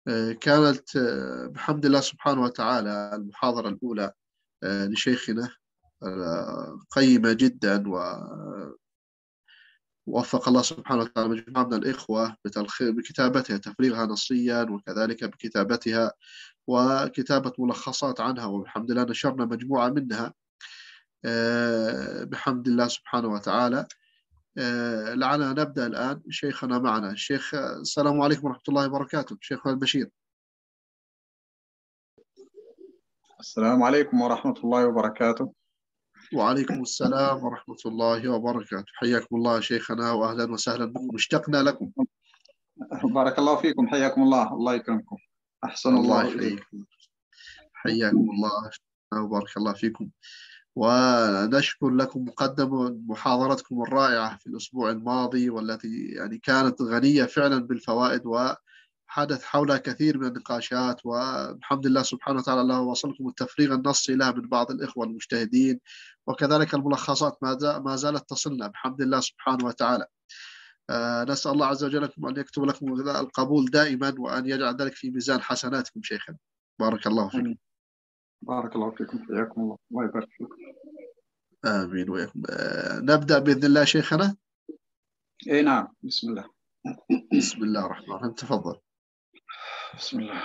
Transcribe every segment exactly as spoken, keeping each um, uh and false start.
آه، كانت آه، بحمد الله سبحانه وتعالى المحاضرة الأولى آه، لشيخنا آه، قيمة جدا، ووفق الله سبحانه وتعالى مجموعة من الإخوة بتلخ- بكتابتها، تفريغها نصيا وكذلك بكتابتها وكتابة ملخصات عنها، والحمد لله نشرنا مجموعة منها آه، بحمد الله سبحانه وتعالى. آه، لعلنا نبدأ الآن. شيخنا معنا الشيخ. السلام عليكم ورحمة الله وبركاته شيخنا البشير. السلام عليكم ورحمة الله وبركاته. وعليكم السلام ورحمة الله وبركاته. حياكم الله شيخنا وأهلا وسهلا بكم، اشتقنا لكم. بارك الله فيكم، حياكم الله، الله يكرمكم، أحسن الله الله إليكم. يحييكم. حياكم الله وبارك الله فيكم، ونشكر لكم مقدما محاضرتكم الرائعة في الأسبوع الماضي، والتي يعني كانت غنية فعلا بالفوائد، وحدث حولها كثير من النقاشات، والحمد لله سبحانه وتعالى الله وصلكم التفريغ النصي لها من بعض الإخوة المجتهدين، وكذلك الملخصات ما زالت تصلنا بحمد الله سبحانه وتعالى. آه نسأل الله عز وجل أن يكتب لكم القبول دائما، وأن يجعل ذلك في ميزان حسناتكم شيخنا. بارك الله فيكم. آمين. بارك الله فيكم، حياكم الله، الله يبارك فيكم. آمين وياكم. آه نبدأ بإذن الله شيخنا. إيه نعم، بسم الله. بسم الله الرحمن الرحيم، تفضل. بسم الله.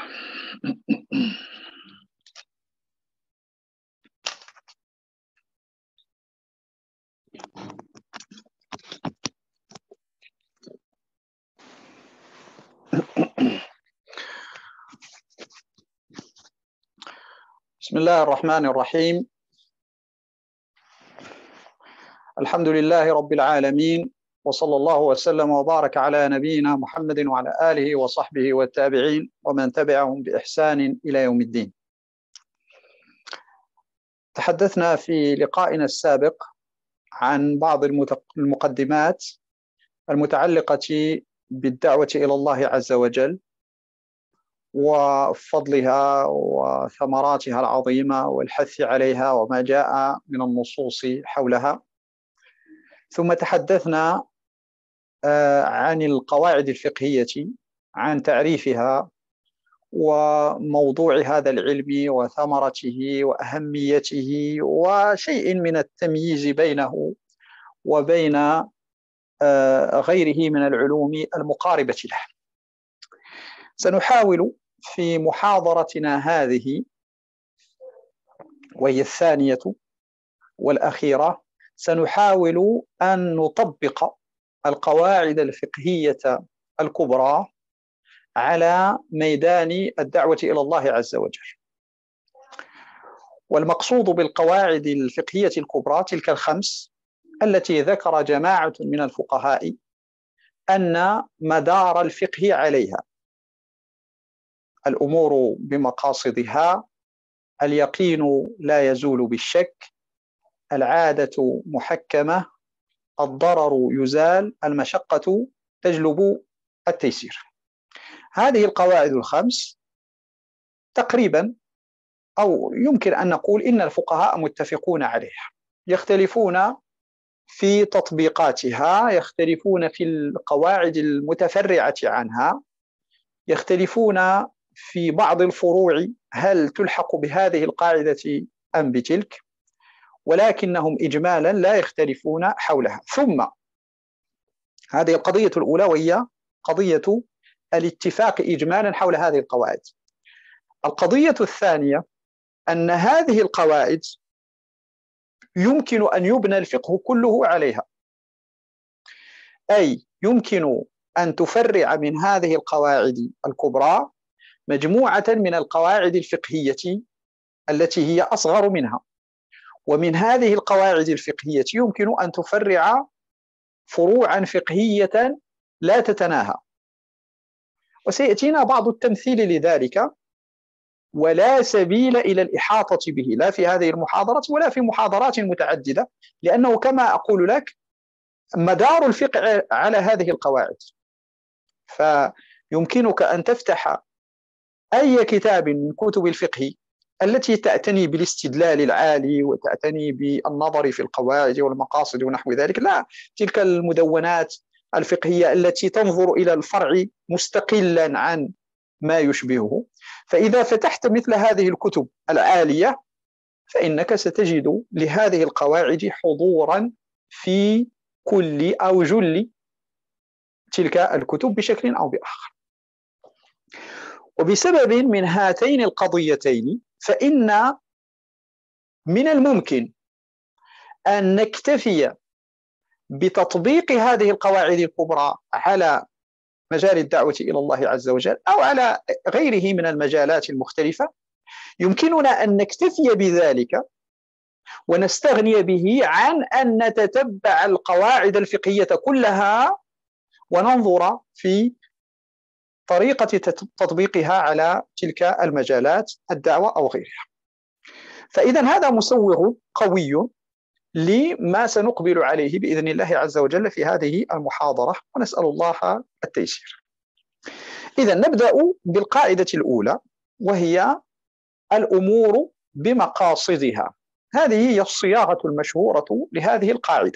بسم الله الرحمن الرحيم. الحمد لله رب العالمين، وصلى الله وسلم وبارك على نبينا محمد وعلى آله وصحبه والتابعين ومن تبعهم بإحسان إلى يوم الدين. تحدثنا في لقائنا السابق عن بعض المقدمات المتعلقة بالدعوة إلى الله عز وجل وفضلها وثمراتها العظيمة والحث عليها وما جاء من النصوص حولها. ثم تحدثنا عن القواعد الفقهية، عن تعريفها وموضوع هذا العلم وثمرته وأهميته وشيء من التمييز بينه وبين غيره من العلوم المقاربة له. سنحاول في محاضرتنا هذه، وهي الثانية والأخيرة، سنحاول أن نطبق القواعد الفقهية الكبرى على ميدان الدعوة إلى الله عز وجل. والمقصود بالقواعد الفقهية الكبرى تلك الخمس التي ذكر جماعة من الفقهاء أن مدار الفقه عليها: الأمور بمقاصدها، اليقين لا يزول بالشك، العادة محكمة، الضرر يزال، المشقة تجلب التيسير. هذه القواعد الخمس تقريبا، أو يمكن أن نقول إن الفقهاء متفقون عليها، يختلفون في تطبيقاتها، يختلفون في القواعد المتفرعة عنها، يختلفون في بعض الفروع هل تلحق بهذه القاعدة أم بتلك، ولكنهم إجمالا لا يختلفون حولها. ثم هذه القضية الأولى، وهي قضية الاتفاق إجمالا حول هذه القواعد. القضية الثانية أن هذه القواعد يمكن أن يبنى الفقه كله عليها، أي يمكن أن تفرع من هذه القواعد الكبرى مجموعة من القواعد الفقهية التي هي أصغر منها، ومن هذه القواعد الفقهية يمكن أن تفرع فروعا فقهية لا تتناهى. وسيأتينا بعض التمثيل لذلك، ولا سبيل إلى الإحاطة به لا في هذه المحاضرة ولا في محاضرات متعددة، لأنه كما أقول لك مدار الفقه على هذه القواعد. فيمكنك أن تفتح أي كتاب من كتب الفقه التي تعتني بالاستدلال العالي وتعتني بالنظر في القواعد والمقاصد ونحو ذلك، لا تلك المدونات الفقهية التي تنظر إلى الفرع مستقلا عن ما يشبهه. فإذا فتحت مثل هذه الكتب العالية فإنك ستجد لهذه القواعد حضورا في كل أو جل تلك الكتب بشكل أو بآخر. وبسبب من هاتين القضيتين فإن من الممكن أن نكتفي بتطبيق هذه القواعد الكبرى على مجال الدعوة إلى الله عز وجل أو على غيره من المجالات المختلفة. يمكننا أن نكتفي بذلك ونستغني به عن أن نتتبع القواعد الفقهية كلها وننظر في طريقة تطبيقها على تلك المجالات الدعوة أو غيرها. فإذا هذا مسوغ قوي لما سنقبل عليه بإذن الله عز وجل في هذه المحاضرة، ونسأل الله التيسير. إذا نبدأ بالقاعدة الأولى، وهي الأمور بمقاصدها. هذه هي الصياغة المشهورة لهذه القاعدة،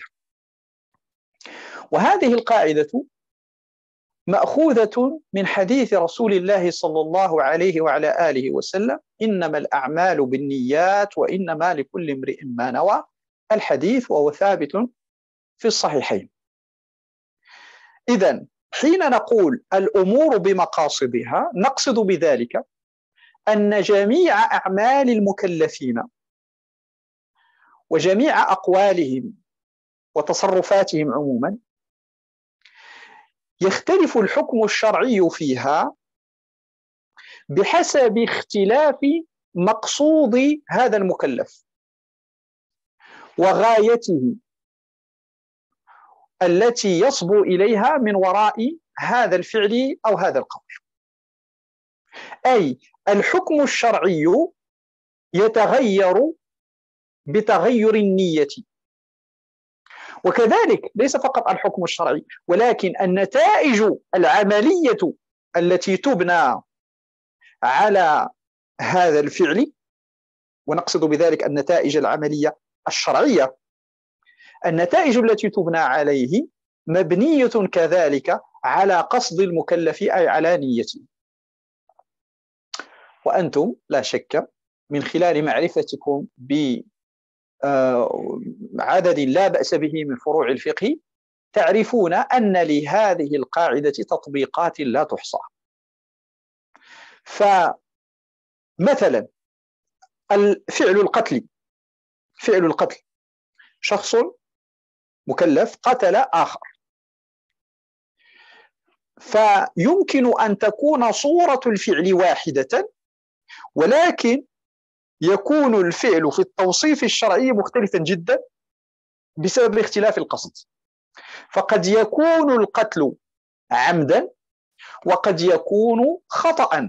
وهذه القاعدة مأخوذة من حديث رسول الله صلى الله عليه وعلى آله وسلم: إنما الأعمال بالنيات وإنما لكل امرئ ما نوى. الحديث وهو ثابت في الصحيحين. إذن حين نقول الأمور بمقاصدها نقصد بذلك أن جميع أعمال المكلفين وجميع أقوالهم وتصرفاتهم عموما يختلف الحكم الشرعي فيها بحسب اختلاف مقصود هذا المكلف وغايته التي يصبو إليها من وراء هذا الفعل أو هذا القول. أي الحكم الشرعي يتغير بتغير النية، وكذلك ليس فقط الحكم الشرعي ولكن النتائج العملية التي تبنى على هذا الفعل، ونقصد بذلك النتائج العملية الشرعية، النتائج التي تبنى عليه مبنية كذلك على قصد المكلف أي على نيته. وأنتم لا شك من خلال معرفتكم بعدد لا بأس به من فروع الفقه تعرفون أن لهذه القاعدة تطبيقات لا تحصى. فمثلا الفعل القتل، فعل القتل، شخص مكلف قتل آخر، فيمكن أن تكون صورة الفعل واحدة ولكن يكون الفعل في التوصيف الشرعي مختلفا جدا بسبب اختلاف القصد. فقد يكون القتل عمدا وقد يكون خطأ،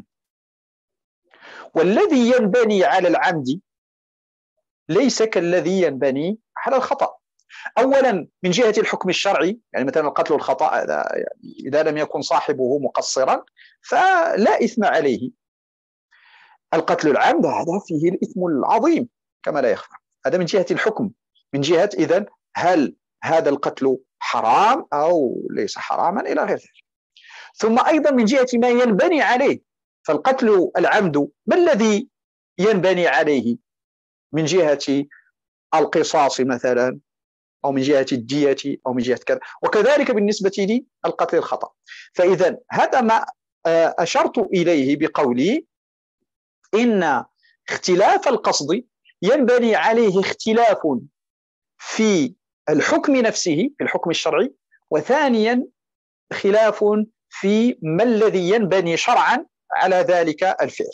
والذي ينبني على العمد ليس كالذي ينبني على الخطأ. أولا من جهة الحكم الشرعي، يعني مثلا القتل الخطأ يعني إذا لم يكن صاحبه مقصرا فلا إثم عليه. القتل العمد هذا فيه الإثم العظيم كما لا يخفى. هذا من جهة الحكم، من جهة إذن هل هذا القتل حرام أو ليس حراما إلى غير ذلك. ثم أيضا من جهة ما ينبني عليه، فالقتل العمد ما الذي ينبني عليه من جهة القصاص مثلا أو من جهة الدية أو من جهة كذا، وكذلك بالنسبة للقتل الخطأ. فإذا هذا ما أشرت إليه بقولي إن اختلاف القصد ينبني عليه اختلاف في الحكم نفسه في الحكم الشرعي، وثانيا خلاف في ما الذي ينبني شرعا على ذلك الفعل.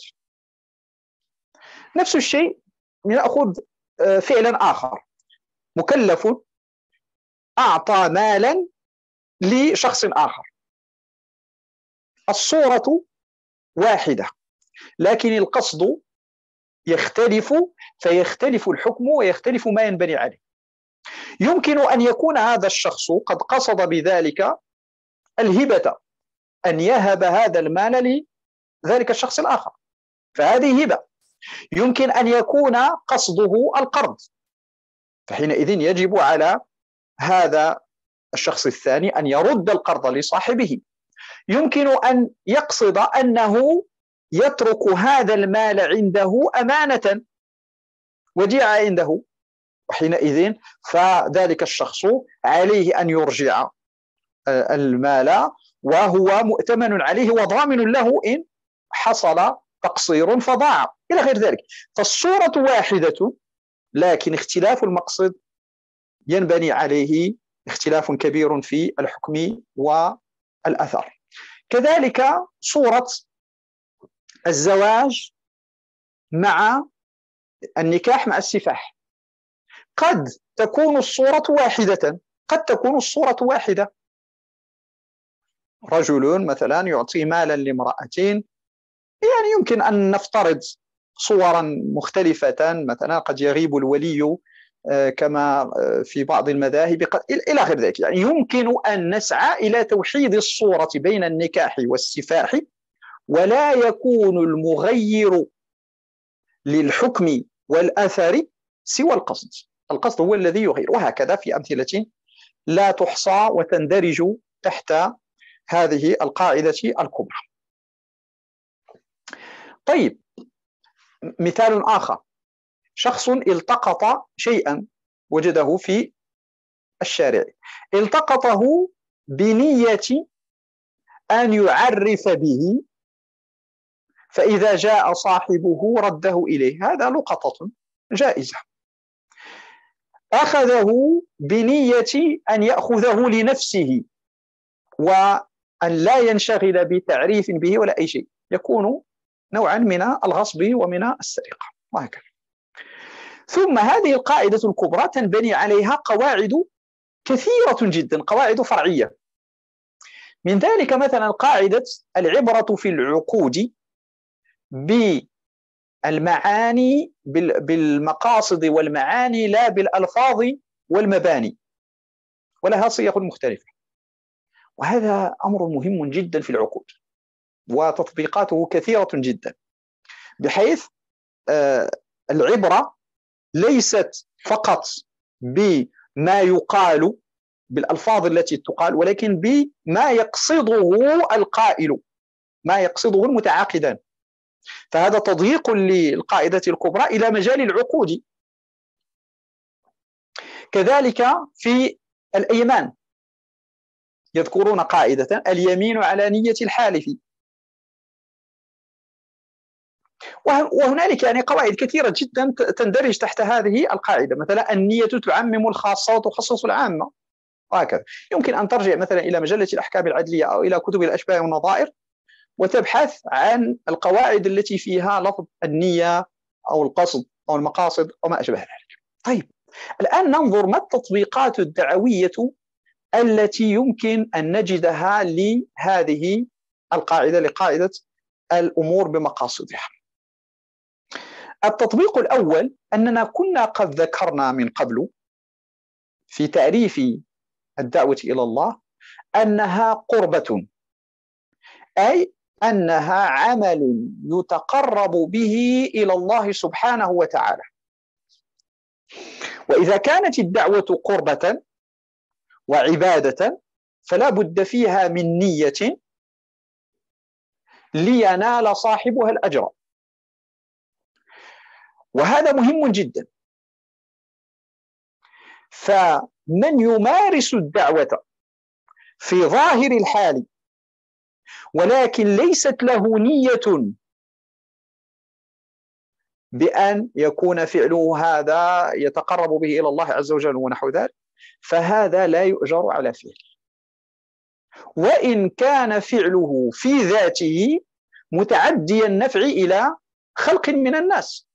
نفس الشيء نأخذ فعلا آخر، مكلف أعطى مالا لشخص آخر، الصورة واحدة لكن القصد يختلف، فيختلف الحكم ويختلف ما ينبني عليه. يمكن أن يكون هذا الشخص قد قصد بذلك الهبة، أن يهب هذا المال لذلك الشخص الآخر، فهذه هبة. يمكن أن يكون قصده القرض، فحينئذ يجب على هذا الشخص الثاني أن يرد القرض لصاحبه. يمكن أن يقصد أنه يترك هذا المال عنده أمانة وديعة عنده، وحينئذ فذلك الشخص عليه أن يرجع المال وهو مؤتمن عليه وضامن له إن حصل تقصير فضاع إلى غير ذلك. فالصورة واحدة لكن اختلاف المقصد ينبني عليه اختلاف كبير في الحكم والأثر. كذلك صورة الزواج مع النكاح مع السفاح، قد تكون الصورة واحدة، قد تكون الصورة واحدة. رجل مثلا يعطي مالا لامرأة، يعني يمكن أن نفترض صورا مختلفة، مثلا قد يغيب الولي كما في بعض المذاهب إلى غير ذلك. يعني يمكن أن نسعى إلى توحيد الصورة بين النكاح والسفاح، ولا يكون المغير للحكم والأثر سوى القصد. القصد هو الذي يغير، وهكذا في أمثلة لا تحصى وتندرج تحت هذه القاعدة الكبرى. طيب، مثال آخر: شخص التقط شيئا وجده في الشارع، التقطه بنية أن يعرف به، فإذا جاء صاحبه رده إليه، هذا لقطة جائزة. أخذه بنية أن يأخذه لنفسه وأن لا ينشغل بتعريف به ولا أي شيء، يكون نوعا من الغصب ومن السرقة، وهكذا. ثم هذه القاعدة الكبرى تنبني عليها قواعد كثيرة جدا، قواعد فرعية. من ذلك مثلا قاعدة العبرة في العقود بالمعاني، بالمقاصد والمعاني، لا بالألفاظ والمباني، ولها صيغ مختلفة. وهذا أمر مهم جدا في العقود، وتطبيقاته كثيرة جدا، بحيث آه العبرة ليست فقط بما يقال بالألفاظ التي تقال، ولكن بما يقصده القائل، ما يقصده المتعاقدان. فهذا تضييق للقاعدة الكبرى إلى مجال العقود. كذلك في الأيمان يذكرون قاعدة: اليمين على نية الحالف. وهنالك يعني قواعد كثيرة جدا تندرج تحت هذه القاعدة، مثلا النية تعمم الخاصة وتخصص العامة، وهكذا. يمكن أن ترجع مثلا إلى مجلة الأحكام العدلية أو إلى كتب الأشباه والنظائر وتبحث عن القواعد التي فيها لفظ النية أو القصد أو المقاصد وما أشبه ذلك. طيب، الآن ننظر ما التطبيقات الدعوية التي يمكن أن نجدها لهذه القاعدة، لقاعدة الأمور بمقاصدها. التطبيق الأول أننا كنا قد ذكرنا من قبل في تعريف الدعوة إلى الله أنها قربة، أي أنها عمل يتقرب به إلى الله سبحانه وتعالى. وإذا كانت الدعوة قربة وعبادة فلا بد فيها من نية لينال صاحبها الأجر، وهذا مهم جدا. فمن يمارس الدعوة في ظاهر الحال ولكن ليست له نية بأن يكون فعله هذا يتقرب به إلى الله عز وجل ونحو ذلك، فهذا لا يؤجر على فعله، وإن كان فعله في ذاته متعدي النفع إلى خلق من الناس.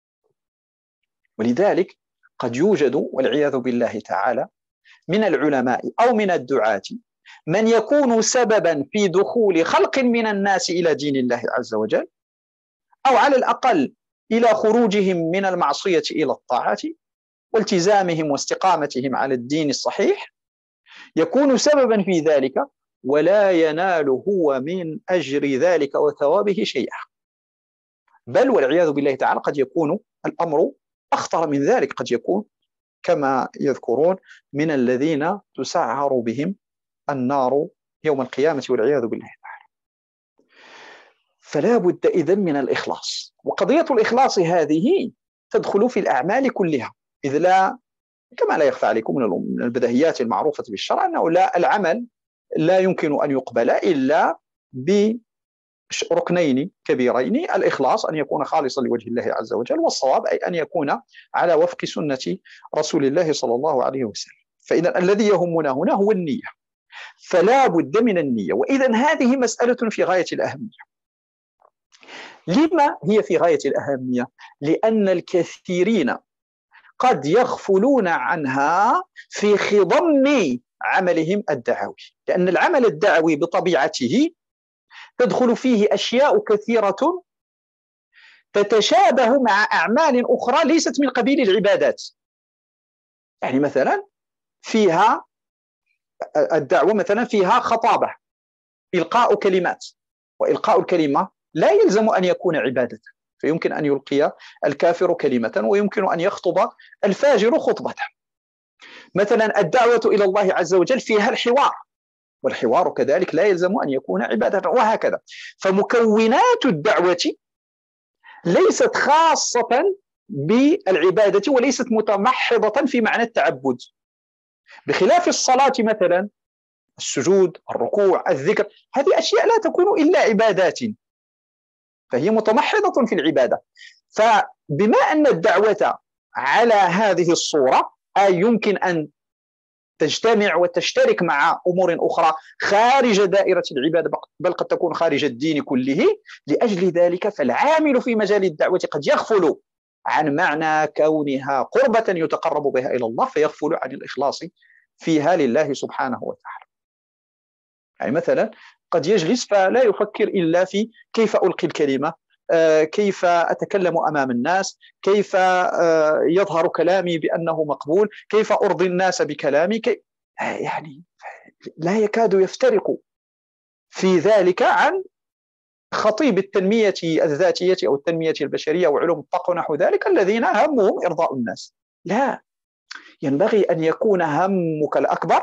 ولذلك قد يوجد والعياذ بالله تعالى من العلماء أو من الدعاة من يكون سببا في دخول خلق من الناس إلى دين الله عز وجل، أو على الأقل إلى خروجهم من المعصية إلى الطاعة والتزامهم واستقامتهم على الدين الصحيح، يكون سببا في ذلك ولا ينال هو من أجر ذلك وثوابه شيئا، بل والعياذ بالله تعالى قد يكون الأمر أخطر من ذلك، قد يكون كما يذكرون من الذين تسعر بهم النار يوم القيامة والعياذ بالله تعالى. فلا بد إذن من الإخلاص. وقضية الإخلاص هذه تدخل في الأعمال كلها، إذ لا كما لا يخفى عليكم من البديهيات المعروفة بالشرع أنه لا العمل لا يمكن أن يقبل إلا بركنين كبيرين: الإخلاص أن يكون خالصا لوجه الله عز وجل، والصواب أي أن يكون على وفق سنة رسول الله صلى الله عليه وسلم. فإذا الذي يهمنا هنا هو النية، فلا بد من النية. وإذا هذه مسألة في غاية الأهمية. لما هي في غاية الأهمية؟ لأن الكثيرين قد يغفلون عنها في خضم عملهم الدعوي، لأن العمل الدعوي بطبيعته تدخل فيه أشياء كثيرة تتشابه مع أعمال أخرى ليست من قبيل العبادات. يعني مثلا فيها الدعوة مثلا فيها خطابة، إلقاء كلمات، وإلقاء الكلمة لا يلزم أن يكون عبادة، فيمكن أن يلقي الكافر كلمة ويمكن أن يخطب الفاجر خطبة. مثلا الدعوة إلى الله عز وجل فيها الحوار، والحوار كذلك لا يلزم أن يكون عبادة، وهكذا. فمكونات الدعوة ليست خاصة بالعبادة وليست متمحضة في معنى التعبد، بخلاف الصلاة مثلا، السجود، الركوع، الذكر، هذه أشياء لا تكون إلا عبادات، فهي متمحضة في العبادة. فبما أن الدعوة على هذه الصورة أي يمكن أن تجتمع وتشترك مع أمور أخرى خارج دائرة العبادة، بل قد تكون خارج الدين كله، لأجل ذلك فالعامل في مجال الدعوة قد يغفل عن معنى كونها قربة يتقرب بها إلى الله، فيغفل عن الإخلاص فيها لله سبحانه وتعالى. يعني مثلا قد يجلس فلا يفكر إلا في كيف ألقي الكلمة، كيف أتكلم أمام الناس، كيف يظهر كلامي بأنه مقبول، كيف أرضي الناس بكلامي، كي... يعني لا يكاد يفترق في ذلك عن خطيب التنمية الذاتية أو التنمية البشرية وعلوم الطاقة ونحو ذلك الذين همهم إرضاء الناس. لا، ينبغي أن يكون همك الأكبر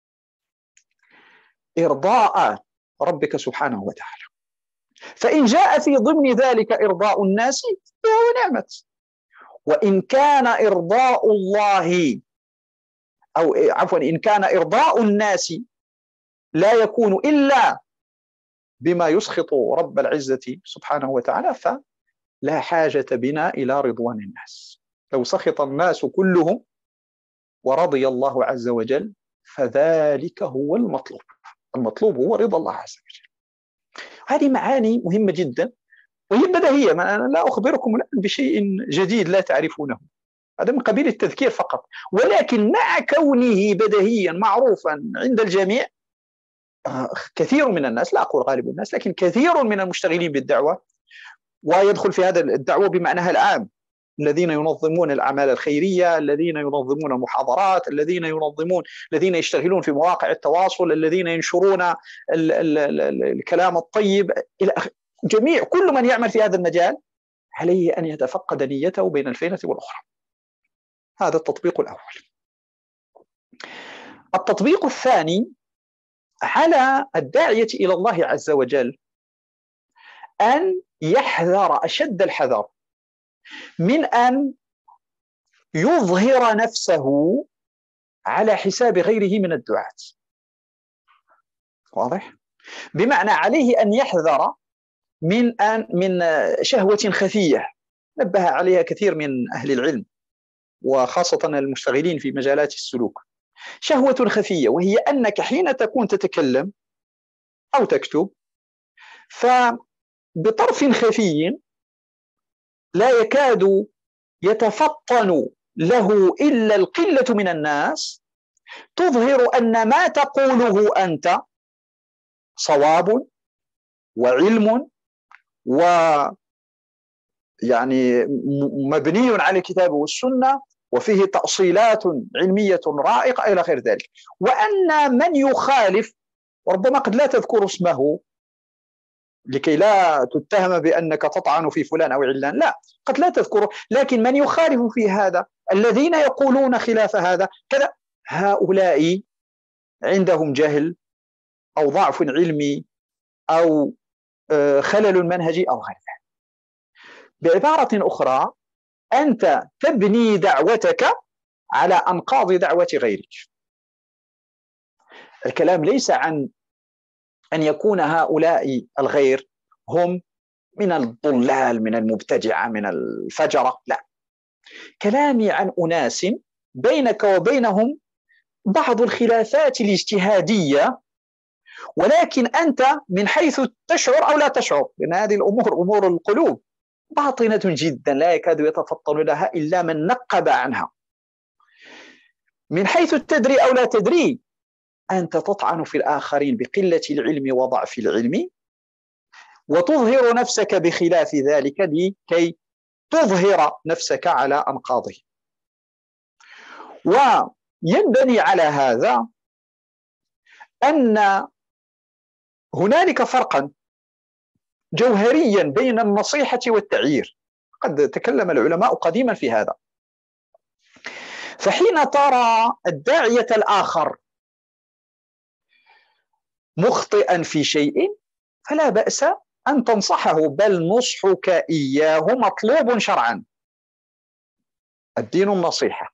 إرضاء ربك سبحانه وتعالى. فإن جاء في ضمن ذلك إرضاء الناس فهو نعمة، وإن كان إرضاء الله أو عفوا إن كان إرضاء الناس لا يكون إلا بما يسخط رب العزة سبحانه وتعالى، فلا حاجة بنا إلى رضوان الناس. لو سخط الناس كلهم ورضي الله عز وجل فذلك هو المطلوب. المطلوب هو رضا الله عز وجل. هذه معاني مهمة جدا وهي بديهية، أنا لا أخبركم الآن بشيء جديد لا تعرفونه، هذا من قبيل التذكير فقط، ولكن مع كونه بديهيا معروفا عند الجميع، كثير من الناس، لا أقول غالب الناس، لكن كثير من المشتغلين بالدعوة، ويدخل في هذا الدعوة بمعناها العام، الذين ينظمون الأعمال الخيرية، الذين ينظمون المحاضرات، الذين ينظمون الذين يشتغلون في مواقع التواصل، الذين ينشرون ال ال ال الكلام الطيب إلى جميع كل من يعمل في هذا المجال عليه أن يتفقد نيته بين الفينة والأخرى. هذا التطبيق الأول. التطبيق الثاني على الداعية إلى الله عز وجل أن يحذر أشد الحذر من أن يظهر نفسه على حساب غيره من الدعاة. واضح؟ بمعنى عليه أن يحذر من أن من شهوة خفية نبه عليها كثير من أهل العلم وخاصة المشتغلين في مجالات السلوك. شهوة خفية، وهي أنك حين تكون تتكلم أو تكتب فبطرف خفي لا يكاد يتفطن له إلا القلة من الناس، تظهر أن ما تقوله أنت صواب وعلم و يعني مبني على الكتاب والسنة وفيه تأصيلات علمية رائقة إلى غير ذلك، وأن من يخالف وربما قد لا تذكر اسمه لكي لا تتهم بأنك تطعن في فلان أو علان، لا، قد لا تذكره، لكن من يخالف في هذا، الذين يقولون خلاف هذا كذا، هؤلاء عندهم جهل أو ضعف علمي أو خلل منهجي أو غير ذلك. بعبارة أخرى، أنت تبني دعوتك على أنقاض دعوة غيرك. الكلام ليس عن أن يكون هؤلاء الغير هم من الضلال، من المبتدعة، من الفجرة، لا. كلامي عن أناس بينك وبينهم بعض الخلافات الاجتهادية، ولكن أنت من حيث تشعر أو لا تشعر، لأن هذه الأمور أمور القلوب باطنة جدا لا يكاد يتفطن لها إلا من نقب عنها. من حيث تدري أو لا تدري، أنت تطعن في الآخرين بقلة العلم وضعف العلم، وتظهر نفسك بخلاف ذلك لكي تظهر نفسك على أنقاضه. وينبني على هذا أن هنالك فرقا جوهريا بين النصيحة والتعيير. قد تكلم العلماء قديما في هذا. فحين ترى الداعية الآخر مخطئا في شيء فلا بأس أن تنصحه، بل نصحك إياه مطلوب شرعا، الدين النصيحة.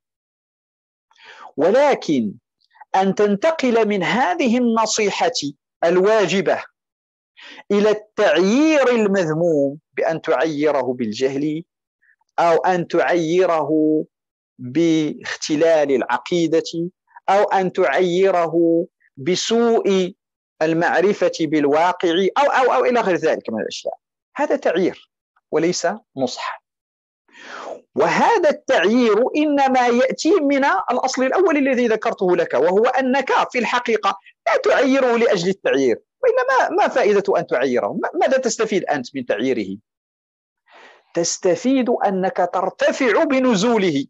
ولكن أن تنتقل من هذه النصيحة الواجبة إلى التعيير المذموم، بأن تعيره بالجهل أو أن تعيره باختلال العقيدة أو أن تعيره بسوء المعرفة بالواقع أو أو أو إلى غير ذلك من الأشياء، هذا تعيير وليس نصح. وهذا التعيير إنما يأتي من الأصل الأول الذي ذكرته لك، وهو أنك في الحقيقة لا تعيره لأجل التعيير، وإنما ما فائدة أن تعيره؟ ماذا تستفيد أنت من تعييره؟ تستفيد أنك ترتفع بنزوله.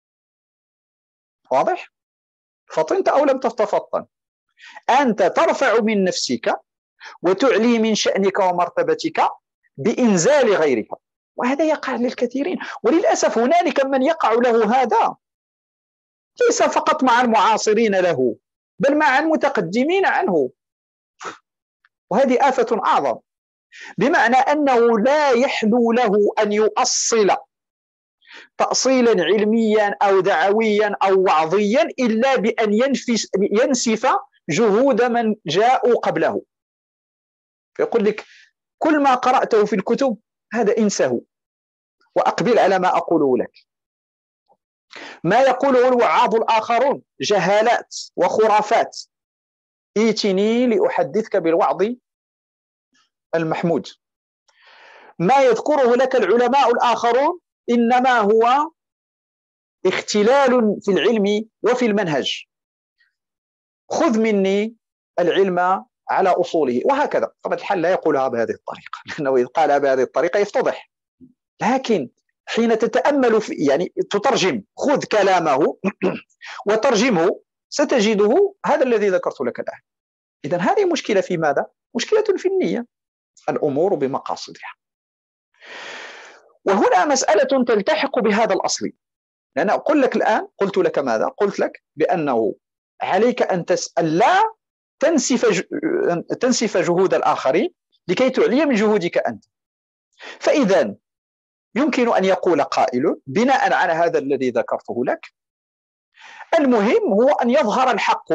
واضح؟ فطنت أو لم تتفطن، أنت ترفع من نفسك وتعلي من شأنك ومرتبتك بإنزال غيرك، وهذا يقع للكثيرين. وللأسف هنالك من يقع له هذا ليس فقط مع المعاصرين له، بل مع المتقدمين عنه، وهذه آفة أعظم، بمعنى أنه لا يحلو له أن يؤصل تأصيلا علميا أو دعويا أو وعظيا إلا بأن ينفس ينسف جهود من جاءوا قبله. فيقول لك كل ما قرأته في الكتب هذا انسه وأقبل على ما أقوله لك. ما يقوله الوعاظ الآخرون جهالات وخرافات، ائتني لأحدثك بالوعظ المحمود. ما يذكره لك العلماء الآخرون إنما هو اختلال في العلم وفي المنهج، خذ مني العلم على أصوله، وهكذا. طبعا الحل لا يقولها بهذه الطريقة، لأنه إذا قالها بهذه الطريقة يفتضح. لكن حين تتأمل في يعني تترجم، خذ كلامه وترجمه، ستجده هذا الذي ذكرت لك الآن. إذن هذه مشكلة في ماذا؟ مشكلة في النية، الأمور بمقاصدها. وهنا مسألة تلتحق بهذا الأصل، لأن أقول لك الآن، قلت لك ماذا؟ قلت لك بأنه عليك أن تسأل لا تنسف تنسف جهود الآخرين لكي تعلي من جهودك أنت. فإذا يمكن أن يقول قائل بناء على هذا الذي ذكرته لك، المهم هو أن يظهر الحق،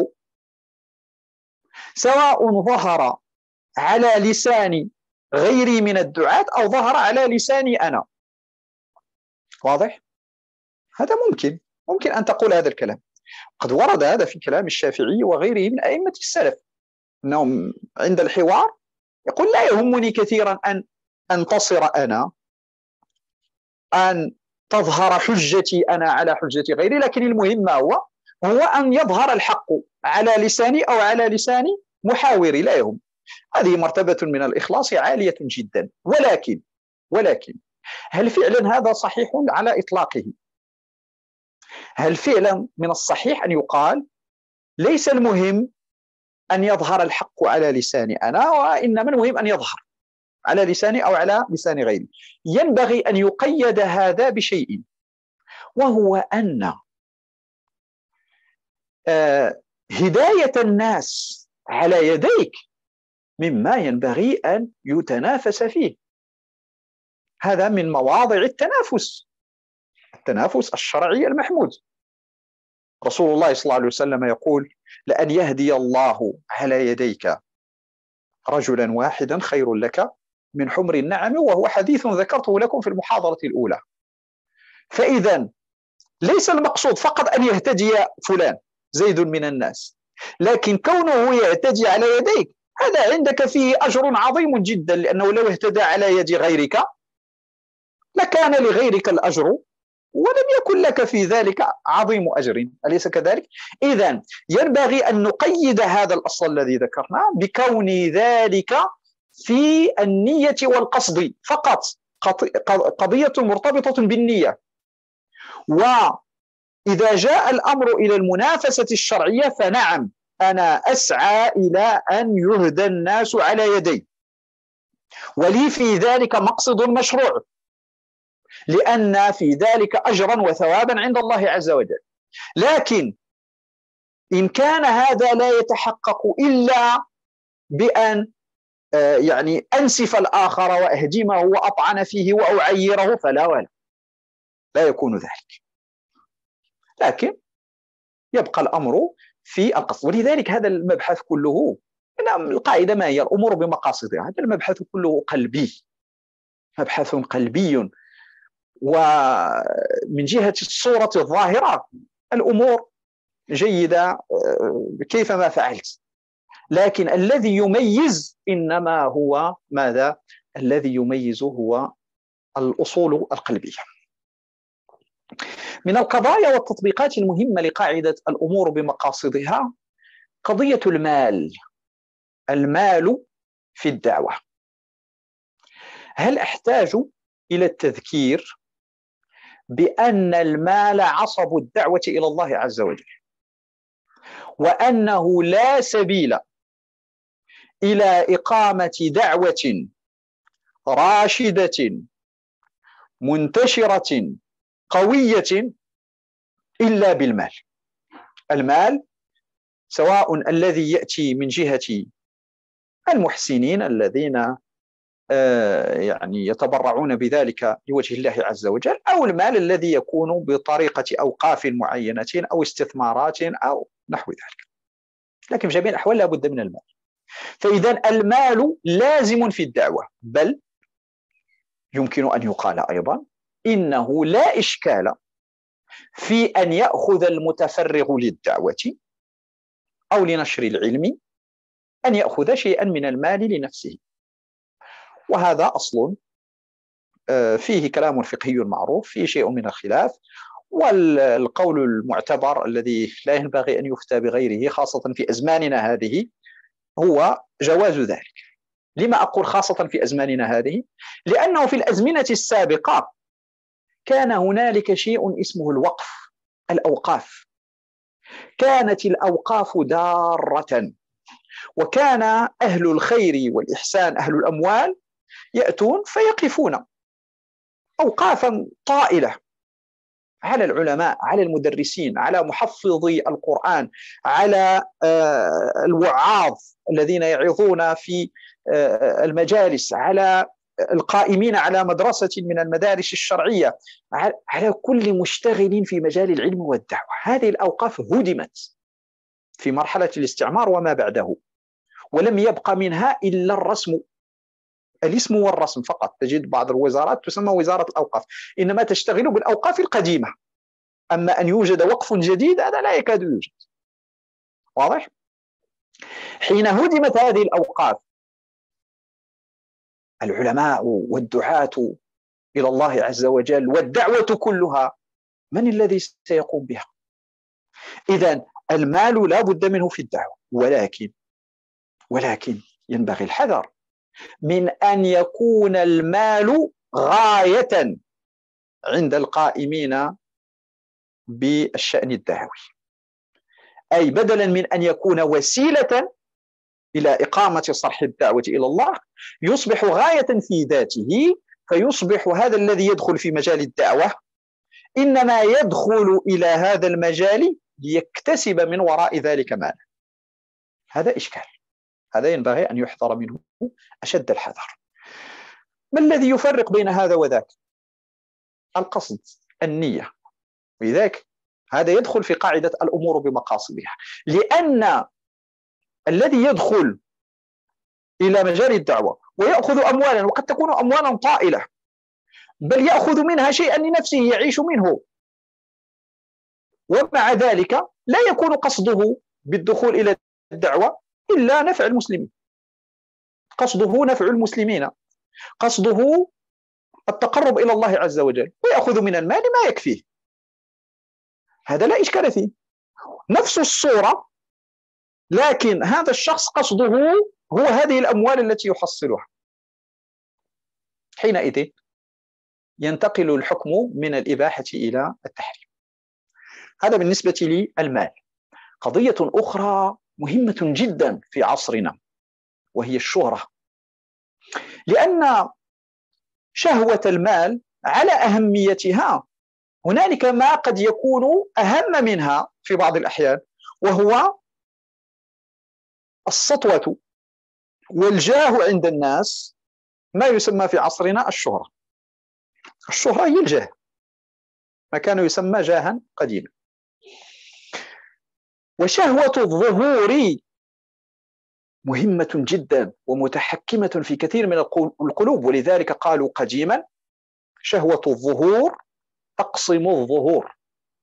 سواء ظهر على لسان غيري من الدعاة أو ظهر على لساني أنا. واضح؟ هذا ممكن ممكن أن تقول هذا الكلام. قد ورد هذا في كلام الشافعي وغيره من أئمة السلف، أنهم عند الحوار يقول لا يهمني كثيرا أن أنتصر أنا، أن تظهر حجتي أنا على حجة غيري، لكن المهم ما هو هو أن يظهر الحق على لساني أو على لسان محاوري، لا يهم. هذه مرتبة من الإخلاص عالية جدا. ولكن ولكن هل فعلا هذا صحيح على إطلاقه؟ هل فعلا من الصحيح أن يقال ليس المهم أن يظهر الحق على لساني أنا، وإنما المهم أن يظهر على لساني أو على لسان غيري؟ ينبغي أن يقيد هذا بشيء، وهو أن آه هداية الناس على يديك مما ينبغي أن يتنافس فيه. هذا من مواضع التنافس، التنافس الشرعي المحمود. رسول الله صلى الله عليه وسلم يقول: لأن يهدي الله على يديك رجلا واحدا خير لك من حمر النعم، وهو حديث ذكرته لكم في المحاضرة الأولى. فإذا ليس المقصود فقط أن يهتدي فلان زيد من الناس، لكن كونه يهتدي على يديك هذا عندك فيه أجر عظيم جدا، لأنه لو اهتدى على يد غيرك لكان لغيرك الأجر ولم يكن لك في ذلك عظيم أجر، أليس كذلك؟ إذن ينبغي أن نقيد هذا الأصل الذي ذكرناه بكون ذلك في النية والقصد فقط، قضية مرتبطة بالنية. وإذا جاء الأمر إلى المنافسة الشرعية فنعم، أنا أسعى إلى أن يهدى الناس على يدي، ولي في ذلك مقصد مشروع، لأن في ذلك أجرا وثوابا عند الله عز وجل. لكن إن كان هذا لا يتحقق إلا بأن يعني أنسف الآخر وأهدمه وأطعن فيه وأعيره فلا ولا، لا يكون ذلك. لكن يبقى الأمر في القصد. ولذلك هذا المبحث كله، القاعدة ما هي؟ الأمور بمقاصدها. هذا المبحث كله قلبي، مبحث قلبي. ومن جهة الصورة الظاهرة الأمور جيدة كيفما فعلت، لكن الذي يميز إنما هو ماذا؟ الذي يميز هو الأصول القلبية. من القضايا والتطبيقات المهمة لقاعدة الأمور بمقاصدها قضية المال. المال في الدعوة. هل أحتاج إلى التذكير بأن المال عصب الدعوة إلى الله عز وجل، وأنه لا سبيل إلى إقامة دعوة راشدة منتشرة قوية إلا بالمال؟ المال سواء الذي يأتي من جهة المحسنين الذين يعني يتبرعون بذلك لوجه الله عز وجل، أو المال الذي يكون بطريقة أوقاف معينة أو استثمارات أو نحو ذلك، لكن في جميع الأحوال لا بد من المال. فإذا المال لازم في الدعوة، بل يمكن أن يقال أيضا إنه لا إشكال في أن يأخذ المتفرغ للدعوة أو لنشر العلم أن يأخذ شيئا من المال لنفسه. وهذا أصل فيه كلام فقهي معروف، فيه شيء من الخلاف، والقول المعتبر الذي لا ينبغي أن يفتى بغيره خاصة في أزماننا هذه هو جواز ذلك. لما أقول خاصة في أزماننا هذه؟ لأنه في الأزمنة السابقة كان هنالك شيء اسمه الوقف، الأوقاف. كانت الأوقاف دارة، وكان أهل الخير والإحسان أهل الأموال يأتون فيقفون أوقافا طائلة على العلماء، على المدرسين، على محفظي القرآن، على الوعاظ الذين يعظون في المجالس، على القائمين على مدرسة من المدارس الشرعية، على كل مشتغل في مجال العلم والدعوة. هذه الأوقاف هدمت في مرحلة الاستعمار وما بعده، ولم يبقى منها إلا الرسم، الاسم والرسم فقط. تجد بعض الوزارات تسمى وزارة الأوقاف، إنما تشتغل بالأوقاف القديمة. أما أن يوجد وقف جديد هذا لا يكاد يوجد. واضح؟ حين هدمت هذه الأوقاف العلماء والدعاة إلى الله عز وجل والدعوة كلها من الذي سيقوم بها؟ إذن المال لا بد منه في الدعوة، ولكن ولكن ينبغي الحذر من أن يكون المال غاية عند القائمين بالشأن الدعوي، أي بدلا من أن يكون وسيلة إلى إقامة صرح الدعوة إلى الله يصبح غاية في ذاته، فيصبح هذا الذي يدخل في مجال الدعوة إنما يدخل إلى هذا المجال ليكتسب من وراء ذلك مالا. هذا إشكال. هذا ينبغي أن يحذر منه أشد الحذر. ما الذي يفرق بين هذا وذاك؟ القصد، النية. لذلك هذا يدخل في قاعدة الأمور بمقاصدها، لأن الذي يدخل إلى مجال الدعوة ويأخذ أموالا، وقد تكون أموالا طائلة، بل يأخذ منها شيئا لنفسه يعيش منه، ومع ذلك لا يكون قصده بالدخول إلى الدعوة إلا نفع المسلمين، قصده نفع المسلمين، قصده التقرب إلى الله عز وجل، ويأخذ من المال ما يكفيه، هذا لا إشكال فيه، نفس الصورة، لكن هذا الشخص قصده هو هذه الأموال التي يحصلها. حينئذ ينتقل الحكم من الإباحة إلى التحريم. هذا بالنسبة للمال. قضية أخرى مهمة جدا في عصرنا وهي الشهرة، لأن شهوة المال على أهميتها هنالك ما قد يكون أهم منها في بعض الأحيان، وهو السطوة والجاه عند الناس، ما يسمى في عصرنا الشهرة. الشهرة هي الجاه، ما كان يسمى جاها قديما. وشهوة الظهور مهمة جدا ومتحكمة في كثير من القلوب، ولذلك قالوا قديما شهوة الظهور تقصم الظهور،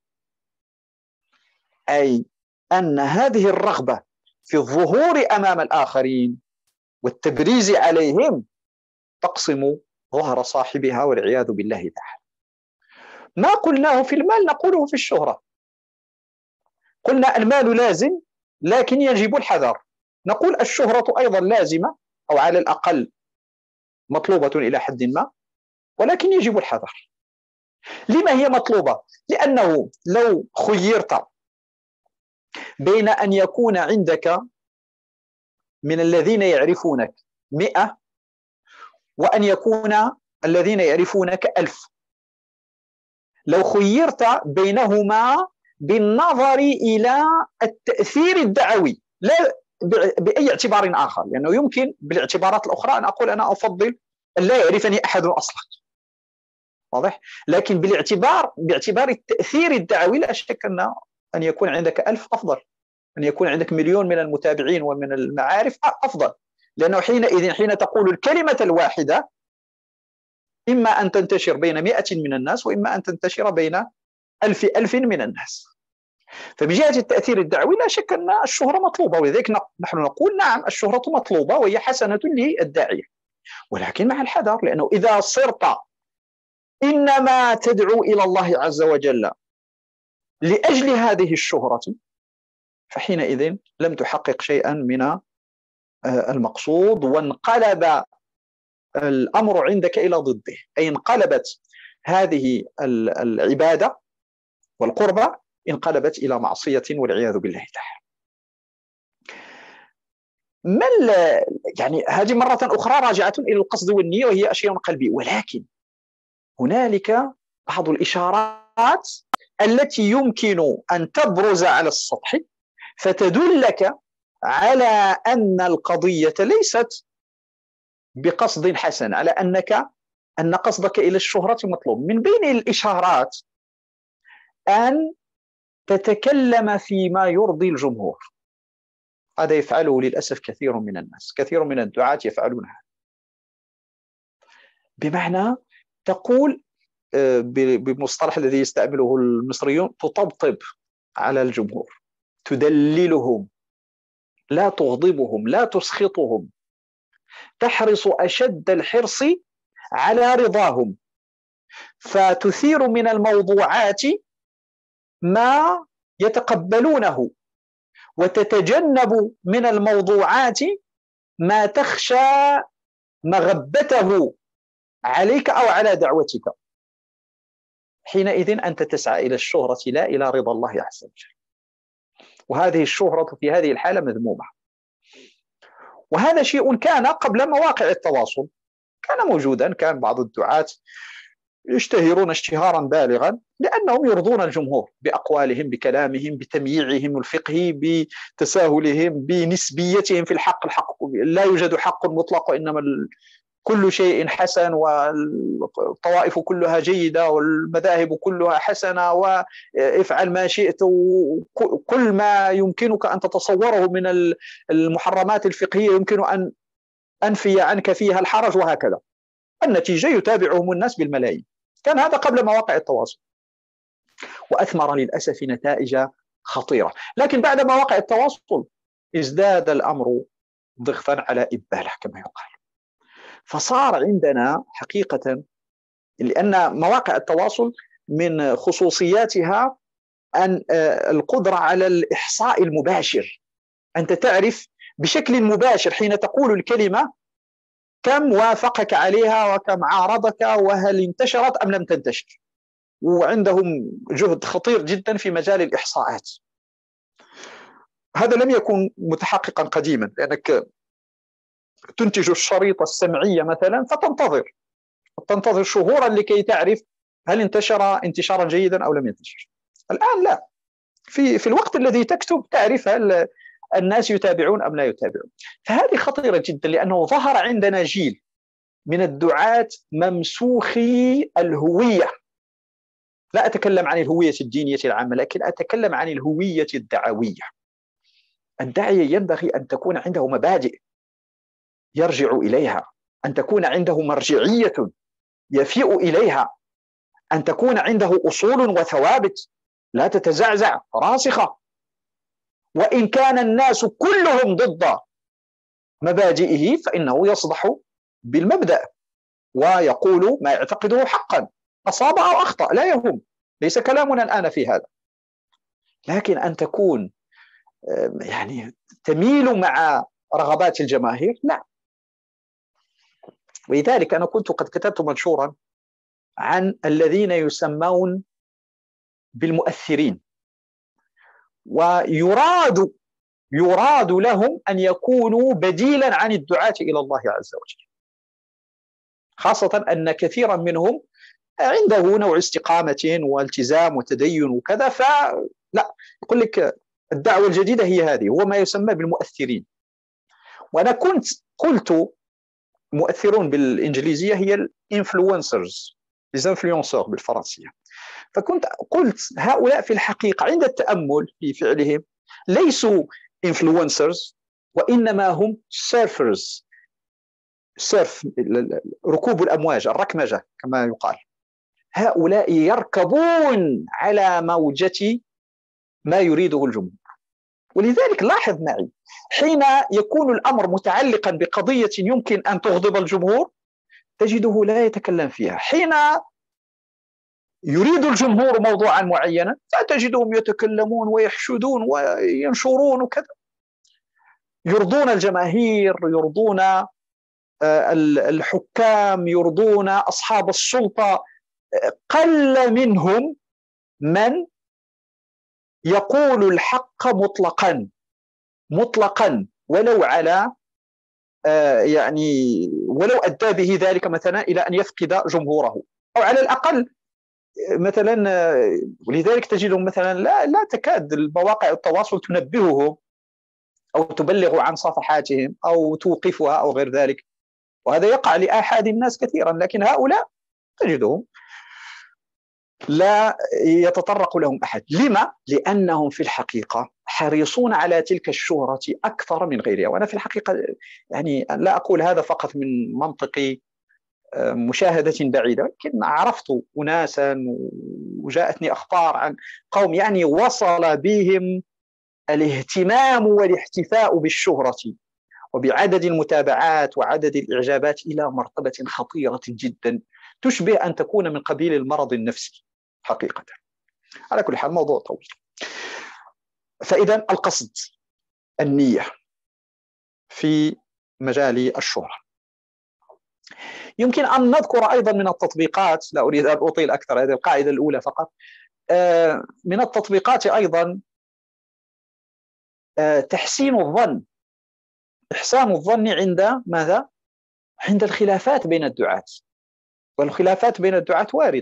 أي أن هذه الرغبة في الظهور أمام الآخرين والتبريز عليهم تقصم ظهر صاحبها والعياذ بالله تعالى. ما قلناه في المال نقوله في الشهرة. قلنا المال لازم لكن يجب الحذر، نقول الشهرة أيضا لازمة أو على الأقل مطلوبة إلى حد ما، ولكن يجب الحذر. لما هي مطلوبة؟ لأنه لو خيرت بين أن يكون عندك من الذين يعرفونك مئة وأن يكون الذين يعرفونك ألف، لو خيرت بينهما بالنظر إلى التأثير الدعوي لا بأي اعتبار آخر، لأنه يمكن بالاعتبارات الأخرى أن أقول أنا أفضل أن لا يعرفني أحد أصلا، واضح؟ لكن بالاعتبار باعتبار التأثير الدعوي لا شك أن أن يكون عندك ألف أفضل، أن يكون عندك مليون من المتابعين ومن المعارف أفضل، لأنه حينئذ حين تقول الكلمة الواحدة إما أن تنتشر بين مئة من الناس وإما أن تنتشر بين ألف ألف من الناس. فبجهة التأثير الدعوي لا شك أن الشهرة مطلوبة، ولذلك نحن نقول نعم الشهرة مطلوبة وهي حسنة للداعية، ولكن مع الحذر، لأنه إذا صرت إنما تدعو إلى الله عز وجل لأجل هذه الشهرة فحينئذ لم تحقق شيئا من المقصود، وانقلب الأمر عندك إلى ضده، أي انقلبت هذه العبادة والقربة انقلبت إلى معصية والعياذ بالله تعالى. ما يعني هذه مرة أخرى راجعة إلى القصد والنية وهي أشياء قلبية، ولكن هنالك بعض الإشارات التي يمكن أن تبرز على السطح فتدلك على أن القضية ليست بقصد حسن، على أنك أن قصدك إلى الشهرة مطلوب. من بين الإشارات أن تتكلم فيما يرضي الجمهور، هذا يفعله للأسف كثير من الناس، كثير من الدعاة يفعلون هذا، بمعنى تقول بمصطلح الذي يستعمله المصريون تطبطب على الجمهور، تدللهم، لا تغضبهم، لا تسخطهم، تحرص أشد الحرص على رضاهم، فتثير من الموضوعات ما يتقبلونه، وتتجنب من الموضوعات ما تخشى مغبته عليك أو على دعوتك. حينئذ أنت تسعى إلى الشهرة لا إلى رضا الله عز وجل، وهذه الشهرة في هذه الحالة مذمومة. وهذا شيء كان قبل مواقع التواصل، كان موجودا، كان بعض الدعاة يشتهرون اشتهارا بالغا لأنهم يرضون الجمهور بأقوالهم، بكلامهم، بتمييعهم الفقهي، بتساهلهم، بنسبيتهم في الحق. الحق لا يوجد حق مطلق، وإنما كل شيء حسن، والطوائف كلها جيدة، والمذاهب كلها حسنة، وافعل ما شئت، وكل ما يمكنك أن تتصوره من المحرمات الفقهية يمكن أن أنفي عنك فيها الحرج، وهكذا. النتيجة يتابعهم الناس بالملايين. كان هذا قبل مواقع التواصل، وأثمر للأسف نتائج خطيرة. لكن بعد مواقع التواصل ازداد الأمر ضغطا على إبالة كما يقال. فصار عندنا حقيقة، لأن مواقع التواصل من خصوصياتها أن القدرة على الإحصاء المباشر. أنت تعرف بشكل مباشر حين تقول الكلمة كم وافقك عليها، وكم عارضك، وهل انتشرت أم لم تنتشر. وعندهم جهد خطير جدا في مجال الإحصاءات. هذا لم يكن متحققا قديما، لأنك تنتج الشريط السمعية مثلا فتنتظر تنتظر شهورا لكي تعرف هل انتشر انتشارا جيدا أو لم ينتشر. الآن لا، في في الوقت الذي تكتب تعرف هل الناس يتابعون أم لا يتابعون. فهذه خطيرة جدا، لأنه ظهر عندنا جيل من الدعاة ممسوخي الهوية. لا أتكلم عن الهوية الدينية العامة، لكن أتكلم عن الهوية الدعوية. الداعية ينبغي أن تكون عنده مبادئ يرجع إليها، أن تكون عنده مرجعية يفيء إليها، أن تكون عنده أصول وثوابت لا تتزعزع، راسخة. وإن كان الناس كلهم ضد مبادئه فإنه يصدح بالمبدأ ويقول ما يعتقده حقا، أصاب أو أخطأ لا يهم، ليس كلامنا الآن في هذا. لكن أن تكون يعني تميل مع رغبات الجماهير لا. ولذلك أنا كنت قد كتبت منشورا عن الذين يسمون بالمؤثرين، ويراد يراد لهم أن يكونوا بديلا عن الدعاة إلى الله عز وجل، خاصة أن كثيرا منهم عنده نوع استقامة والتزام وتدين وكذا، فلا يقول لك الدعوة الجديدة هي هذه، هو ما يسمى بالمؤثرين. وأنا كنت قلت مؤثرون بالإنجليزية هي الانفلونسرز، ليزانفلونسور بالفرنسية. فكنت قلت هؤلاء في الحقيقة عند التأمل في فعلهم ليسوا انفلونسرز، وإنما هم سيرفرز. سيرف ركوب الأمواج، الركمجة كما يقال. هؤلاء يركبون على موجة ما يريده الجمهور. ولذلك لاحظ معي، حين يكون الأمر متعلقا بقضية يمكن أن تغضب الجمهور تجده لا يتكلم فيها. حين يريد الجمهور موضوعا معينا فتجدهم يتكلمون ويحشدون وينشرون وكذا، يرضون الجماهير، يرضون الحكام، يرضون أصحاب السلطة. قل منهم من يقول الحق مطلقا مطلقا ولو على يعني ولو أدى به ذلك مثلا إلى أن يفقد جمهوره، أو على الأقل مثلا. ولذلك تجدهم مثلا لا لا تكاد مواقع التواصل تنبههم أو تبلغ عن صفحاتهم أو توقفها أو غير ذلك، وهذا يقع لآحاد الناس كثيرا. لكن هؤلاء تجدهم لا يتطرق لهم أحد. لما؟ لأنهم في الحقيقة حريصون على تلك الشهرة أكثر من غيرها. وأنا في الحقيقة يعني لا أقول هذا فقط من منطق مشاهدة بعيدة، لكن عرفت أناسا وجاءتني أخبار عن قوم يعني وصل بهم الاهتمام والاحتفاء بالشهرة وبعدد المتابعات وعدد الإعجابات إلى مرتبة خطيرة جدا، تشبه أن تكون من قبيل المرض النفسي حقيقة. على كل حال موضوع طويل. فإذا القصد، النية في مجال الشهرة. يمكن أن نذكر أيضا من التطبيقات، لا أريد أن أطيل أكثر، هذه القاعدة الأولى فقط. من التطبيقات أيضا تحسين الظن، إحسان الظن عند ماذا؟ عند الخلافات بين الدعاة. والخلافات بين الدعاة واردة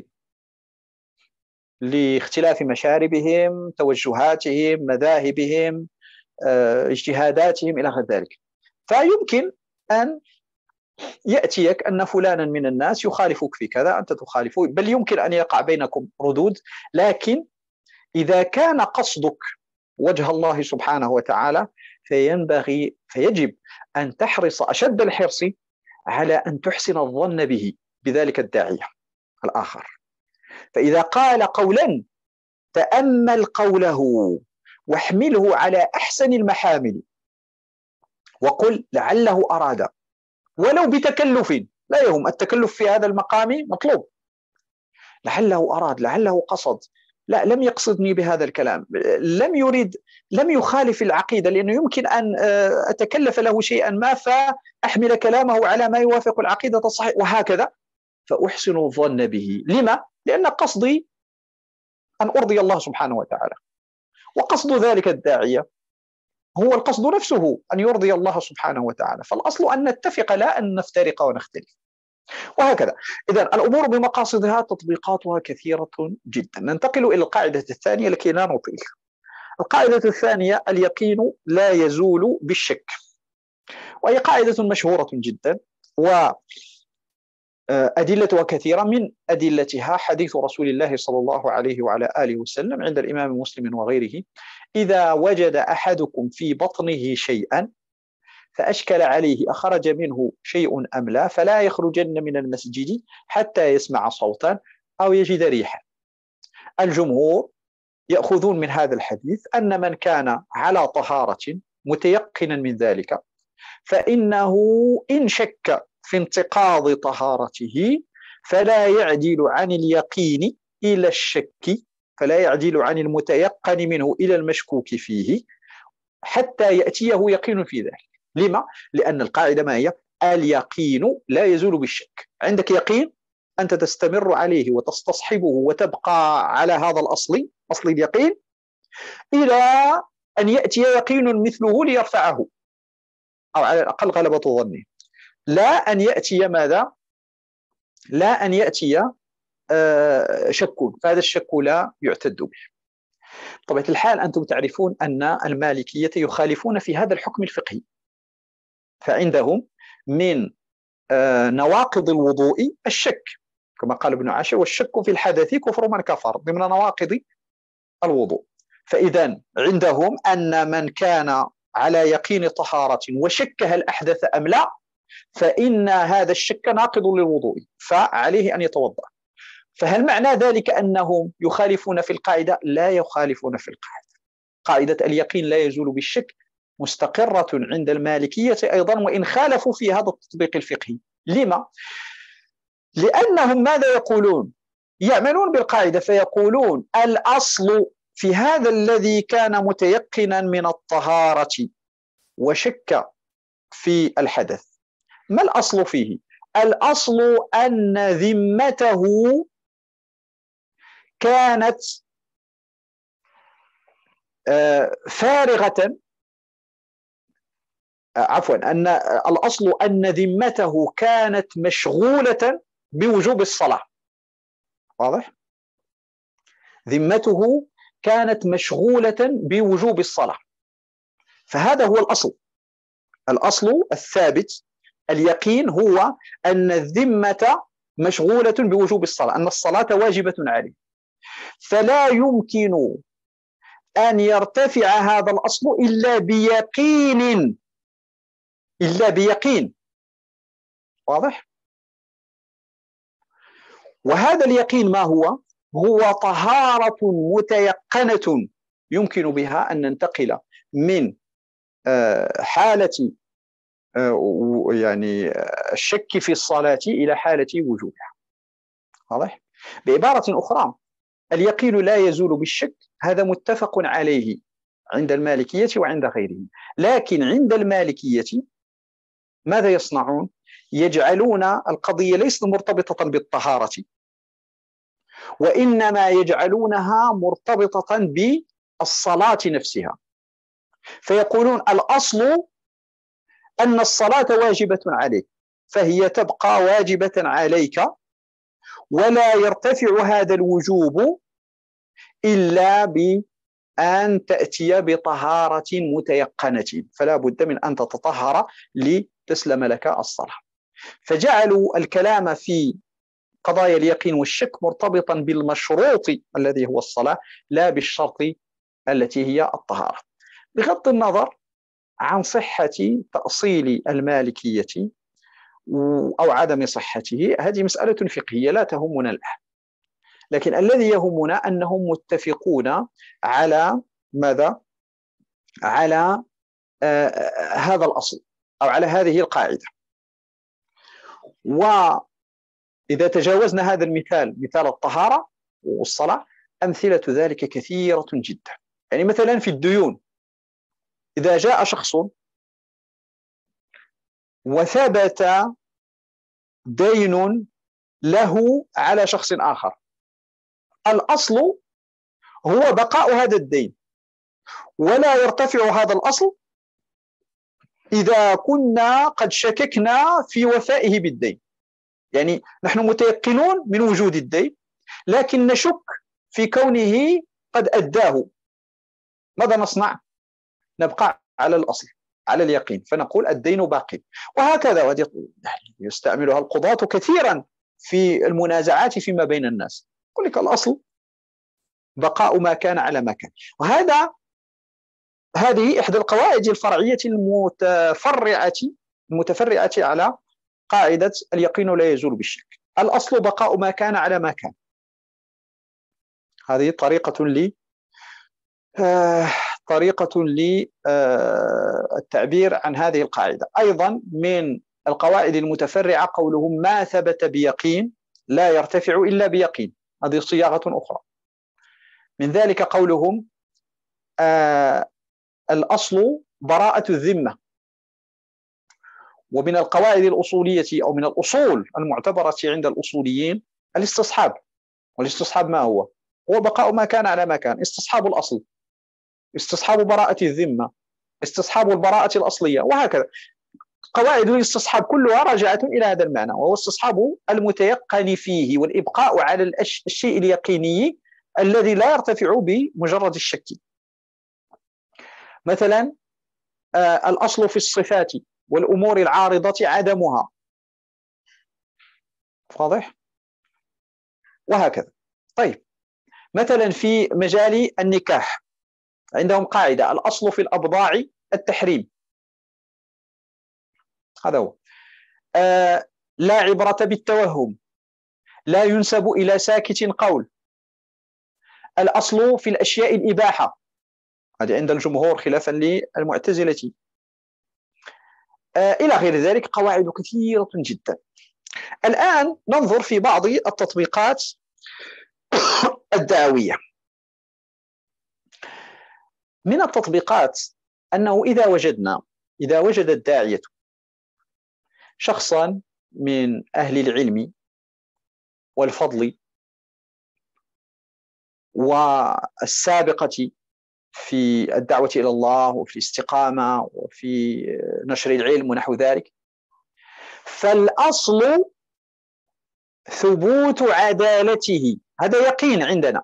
لاختلاف مشاربهم، توجهاتهم، مذاهبهم، اجتهاداتهم إلى غير ذلك. فيمكن أن يأتيك أن فلانا من الناس يخالفك في كذا، أنت تخالفه، بل يمكن أن يقع بينكم ردود. لكن إذا كان قصدك وجه الله سبحانه وتعالى فينبغي فيجب أن تحرص أشد الحرص على أن تحسن الظن به، بذلك الداعية الآخر. فإذا قال قولا تأمل قوله واحمله على أحسن المحامل وقل لعله أراد، ولو بتكلف، لا يهم، التكلف في هذا المقام مطلوب. لعله أراد، لعله قصد، لا لم يقصدني بهذا الكلام، لم يريد، لم يخالف العقيدة، لأنه يمكن أن أتكلف له شيئا ما فأحمل كلامه على ما يوافق العقيدة الصحيحة، وهكذا فأحسن الظن به. لما؟ لأن قصدي أن أرضي الله سبحانه وتعالى، وقصد ذلك الداعية هو القصد نفسه أن يرضي الله سبحانه وتعالى. فالأصل أن نتفق لا أن نفترق ونختلف، وهكذا. إذن الأمور بمقاصدها تطبيقاتها كثيرة جدا. ننتقل إلى القاعدة الثانية لكي لا نطيل. القاعدة الثانية: اليقين لا يزول بالشك، وهي قاعدة مشهورة جدا، وأدلتها كثيرة. من أدلتها حديث رسول الله صلى الله عليه وعلى آله وسلم عند الإمام مسلم وغيره: إذا وجد أحدكم في بطنه شيئا فأشكل عليه أخرج منه شيء أم لا فلا يخرجن من المسجد حتى يسمع صوتا أو يجد ريحا. الجمهور يأخذون من هذا الحديث أن من كان على طهارة متيقنا من ذلك فإنه إن شك في انتقاض طهارته فلا يعدل عن اليقين إلى الشك، فلا يعدل عن المتيقن منه إلى المشكوك فيه حتى يأتيه يقين في ذلك. لما؟ لأن القاعدة ما هي؟ اليقين لا يزول بالشك. عندك يقين أنت تستمر عليه وتستصحبه وتبقى على هذا الأصل، أصل اليقين، إلى أن يأتي يقين مثله ليرفعه، أو على الأقل غلبة ظنه. لا أن يأتي ماذا؟ لا أن يأتي آه شك، فهذا الشك لا يعتد به. بطبيعة الحال أنتم تعرفون أن المالكية يخالفون في هذا الحكم الفقهي، فعندهم من آه نواقض الوضوء الشك، كما قال ابن عاشر: والشك في الحدث كفر من كفر، ضمن نواقض الوضوء. فإذا عندهم أن من كان على يقين طهارة وشك هل أحدث أم لا فإن هذا الشك ناقض للوضوء، فعليه أن يتوضأ. فهل معنى ذلك أنهم يخالفون في القاعدة؟ لا يخالفون في القاعدة. قاعدة اليقين لا يزول بالشك مستقرة عند المالكية أيضا، وإن خالفوا في هذا التطبيق الفقهي. لما؟ لأنهم ماذا يقولون؟ يعملون بالقاعدة فيقولون: الأصل في هذا الذي كان متيقنا من الطهارة وشك في الحدث، ما الأصل فيه؟ الأصل أن ذمته كانت فارغة، عفوا أن الأصل أن ذمته كانت مشغولة بوجوب الصلاة. واضح؟ ذمته كانت مشغولة بوجوب الصلاة، فهذا هو الأصل. الأصل الثابت اليقين هو أن الذمة مشغولة بوجوب الصلاة، أن الصلاة واجبة عليه، فلا يمكن أن يرتفع هذا الأصل إلا بيقين، إلا بيقين. واضح؟ وهذا اليقين ما هو؟ هو طهارة متيقنة يمكن بها أن ننتقل من حالة يعني الشك في الصلاة إلى حالة وجوبها. واضح؟ بعبارة أخرى، اليقين لا يزول بالشك، هذا متفق عليه عند المالكية وعند غيرهم. لكن عند المالكية ماذا يصنعون؟ يجعلون القضية ليست مرتبطة بالطهارة، وإنما يجعلونها مرتبطة بالصلاة نفسها. فيقولون: الأصل أن الصلاة واجبة عليك، فهي تبقى واجبة عليك ولا يرتفع هذا الوجوب إلا بأن تأتي بطهارة متيقنة، فلا بد من أن تتطهر لتسلم لك الصلاة. فجعلوا الكلام في قضايا اليقين والشك مرتبطا بالمشروط الذي هو الصلاة، لا بالشرط التي هي الطهارة. بغض النظر عن صحة تأصيل المالكية أو عدم صحته، هذه مسألة فقهية لا تهمنا الآن، لكن الذي يهمنا أنهم متفقون على ماذا؟ على آه هذا الأصل أو على هذه القاعدة. وإذا تجاوزنا هذا المثال، مثال الطهارة والصلاة، أمثلة ذلك كثيرة جدا. يعني مثلا في الديون، إذا جاء شخص وثبت دين له على شخص آخر، الأصل هو بقاء هذا الدين، ولا يرتفع هذا الأصل إذا كنا قد شككنا في وفائه بالدين. يعني نحن متيقنون من وجود الدين، لكن نشك في كونه قد أداه. ماذا نصنع؟ نبقى على الأصل، على اليقين، فنقول الدين باقي. وهكذا، وهذه يستعملها القضاة كثيرا في المنازعات فيما بين الناس، يقول لك الأصل بقاء ما كان على ما كان. وهذا هذه إحدى القواعد الفرعية المتفرعة المتفرعة على قاعدة اليقين لا يزول بالشك. الأصل بقاء ما كان على ما كان. هذه طريقة لي آه طريقة للتعبير آه عن هذه القاعدة. أيضا من القواعد المتفرعة قولهم ما ثبت بيقين لا يرتفع إلا بيقين، هذه صياغة أخرى. من ذلك قولهم آه الأصل براءة الذمة. ومن القواعد الأصولية أو من الأصول المعتبرة عند الأصوليين الاستصحاب. والاستصحاب ما هو؟ هو بقاء ما كان على ما كان، استصحاب الأصل، استصحاب براءة الذمة، استصحاب البراءة الأصلية، وهكذا. قواعد الاستصحاب كلها راجعة إلى هذا المعنى، وهو استصحاب المتيقن فيه والإبقاء على الشيء اليقيني الذي لا يرتفع بمجرد الشك. مثلا آه الأصل في الصفات والأمور العارضة عدمها، واضح؟ وهكذا. طيب، مثلا في مجال النكاح عندهم قاعدة الأصل في الأبضاع التحريم، هذا هو. آه لا عبرة بالتوهم، لا ينسب إلى ساكت قول، الأصل في الأشياء الإباحة، هذا عند الجمهور خلافا للمعتزلة، آه إلى غير ذلك. قواعد كثيرة جدا. الآن ننظر في بعض التطبيقات الدعوية. من التطبيقات أنه إذا وجدنا إذا وجد الداعية شخصا من أهل العلم والفضل والسابقة في الدعوة إلى الله وفي الاستقامة وفي نشر العلم ونحو ذلك، فالأصل ثبوت عدالته، هذا يقين عندنا.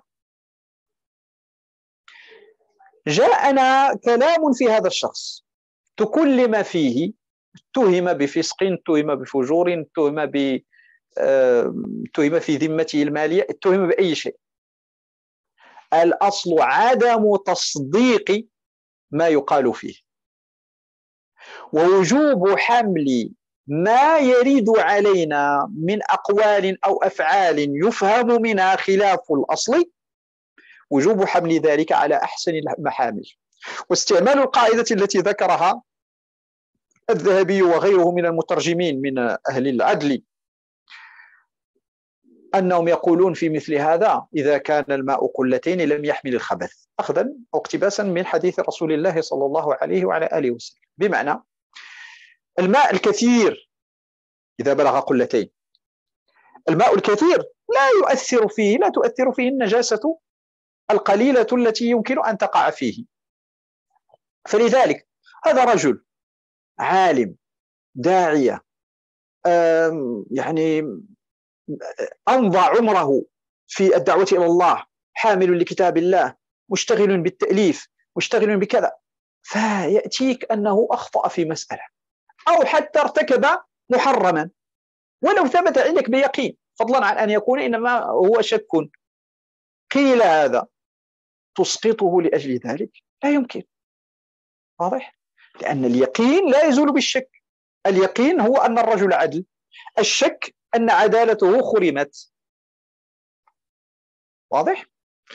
جاءنا كلام في هذا الشخص تكلم فيه، اتهم بفسق، اتهم بفجور، اتهم ب اتهم في ذمته المالية، اتهم بأي شيء. الأصل عدم تصديق ما يقال فيه، ووجوب حمل ما يرد علينا من أقوال أو أفعال يفهم منها خلاف الأصل، وجوب حمل ذلك على أحسن المحامل. واستعمال القاعدة التي ذكرها الذهبي وغيره من المترجمين من أهل العدل، أنهم يقولون في مثل هذا إذا كان الماء قلتين لم يحمل الخبث، أخذا أو اقتباسا من حديث رسول الله صلى الله عليه وعلى آله وسلم. بمعنى الماء الكثير إذا بلغ قلتين، الماء الكثير لا يؤثر فيه لا تؤثر فيه النجاسة القليلة التي يمكن أن تقع فيه. فلذلك هذا رجل عالم داعية، يعني أمضى عمره في الدعوة إلى الله، حامل لكتاب الله، مشتغل بالتأليف، مشتغل بكذا، فيأتيك أنه أخطأ في مسألة أو حتى ارتكب محرما ولو ثبت عندك بيقين، فضلا عن أن يكون إنما هو شك، قيل هذا تسقطه لأجل ذلك؟ لا يمكن. واضح؟ لأن اليقين لا يزول بالشك. اليقين هو أن الرجل عدل، الشك أن عدالته خرمت. واضح؟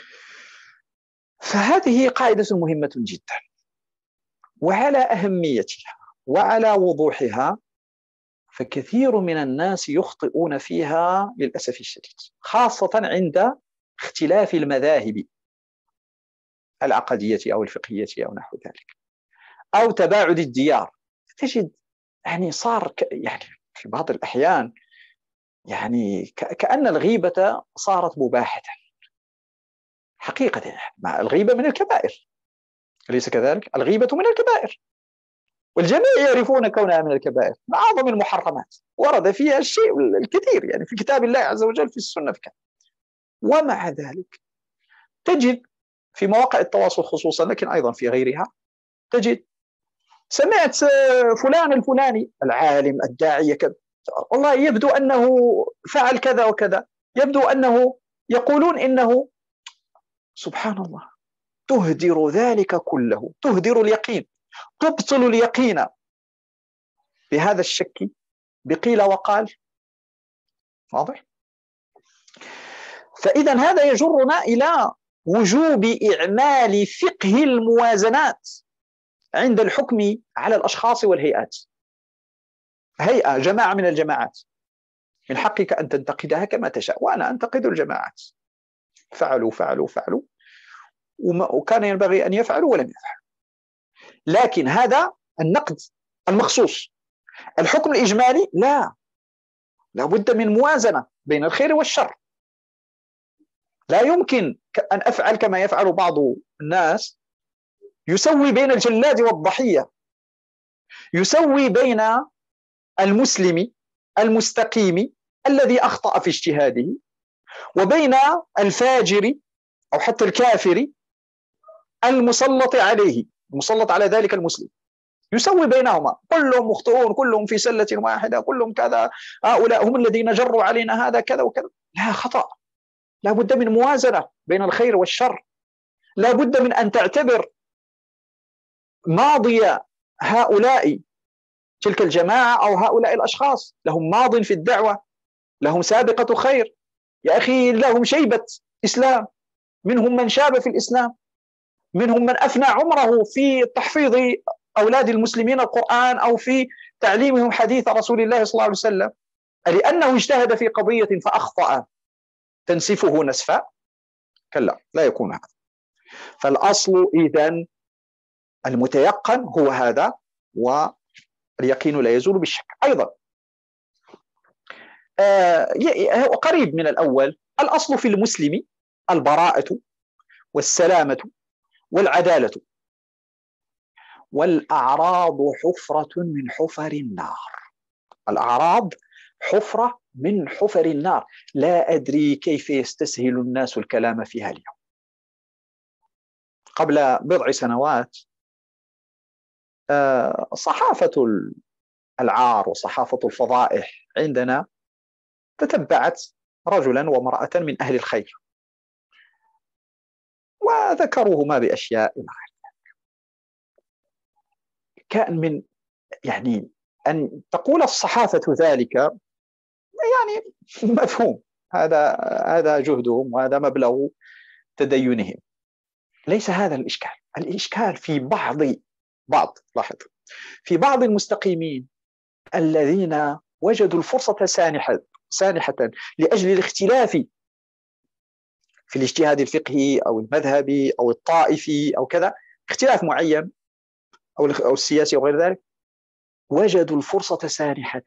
فهذه قاعدة مهمة جدا، وعلى أهميتها وعلى وضوحها فكثير من الناس يخطئون فيها للأسف الشديد، خاصة عند اختلاف المذاهب العقدية أو الفقهية أو نحو ذلك، أو تباعد الديار. تجد يعني صار ك... يعني في بعض الأحيان يعني ك... كأن الغيبة صارت مباحة حقيقة. مع الغيبة من الكبائر، أليس كذلك؟ الغيبة من الكبائر، والجميع يعرفون كونها من الكبائر، من أعظم المحرمات، ورد فيها الشيء الكثير يعني في كتاب الله عز وجل، في السنة في كذا. ومع ذلك تجد في مواقع التواصل خصوصا، لكن أيضا في غيرها، تجد سمعت فلان الفلاني العالم الداعية كذا، والله يبدو أنه فعل كذا وكذا، يبدو أنه يقولون إنه، سبحان الله، تهدر ذلك كله، تهدر اليقين، تبطل اليقين بهذا الشك بقيل وقال. واضح؟ فإذا هذا يجرنا إلى وجوب إعمال فقه الموازنات عند الحكم على الأشخاص والهيئات. هيئة، جماعة من الجماعات، من حقك أن تنتقدها كما تشاء، وأنا أنتقد الجماعات، فعلوا فعلوا فعلوا وكان ينبغي أن يفعلوا ولم يفعلوا. لكن هذا النقد المخصوص. الحكم الإجمالي لا، لابد من موازنة بين الخير والشر. لا يمكن أن أفعل كما يفعل بعض الناس، يسوي بين الجلاد والضحية، يسوي بين المسلم المستقيم الذي أخطأ في اجتهاده وبين الفاجر أو حتى الكافر المسلط عليه، المسلط على ذلك المسلم، يسوي بينهما، كلهم مخطئون، كلهم في سلة واحدة، كلهم كذا، هؤلاء هم الذين جروا علينا هذا كذا وكذا. لا، خطأ. لا بد من موازنة بين الخير والشر. لا بد من أن تعتبر ماضي هؤلاء، تلك الجماعة أو هؤلاء الأشخاص، لهم ماض في الدعوة، لهم سابقة خير، يا أخي لهم شيبة إسلام، منهم من شاب في الإسلام، منهم من أفنى عمره في تحفيظ أولاد المسلمين القرآن أو في تعليمهم حديث رسول الله صلى الله عليه وسلم. لأنه اجتهد في قضية فأخطأ تنسفه نسفا؟ كلا، لا يكون هذا. فالأصل إذن المتيقن هو هذا، واليقين لا يزول بالشك. أيضا آه قريب من الأول، الأصل في المسلم البراءة والسلامة والعدالة، والأعراض حفرة من حفر النار. الأعراض حفرة من حفر النار، لا أدري كيف يستسهل الناس الكلام فيها اليوم. قبل بضع سنوات صحافة العار وصحافة الفضائح عندنا تتبعت رجلا وامرأة من أهل الخير وذكروهما بأشياء كان من يعني أن تقول الصحافة ذلك يعني مفهوم، هذا هذا جهدهم وهذا مبلغ تدينهم. ليس هذا الإشكال. الإشكال في بعض بعض لاحظ في بعض المستقيمين الذين وجدوا الفرصة سانحة سانحة لأجل الاختلاف في الاجتهاد الفقهي أو المذهبي أو الطائفي أو كذا، اختلاف معين أو أو السياسي وغير ذلك، وجدوا الفرصة سانحة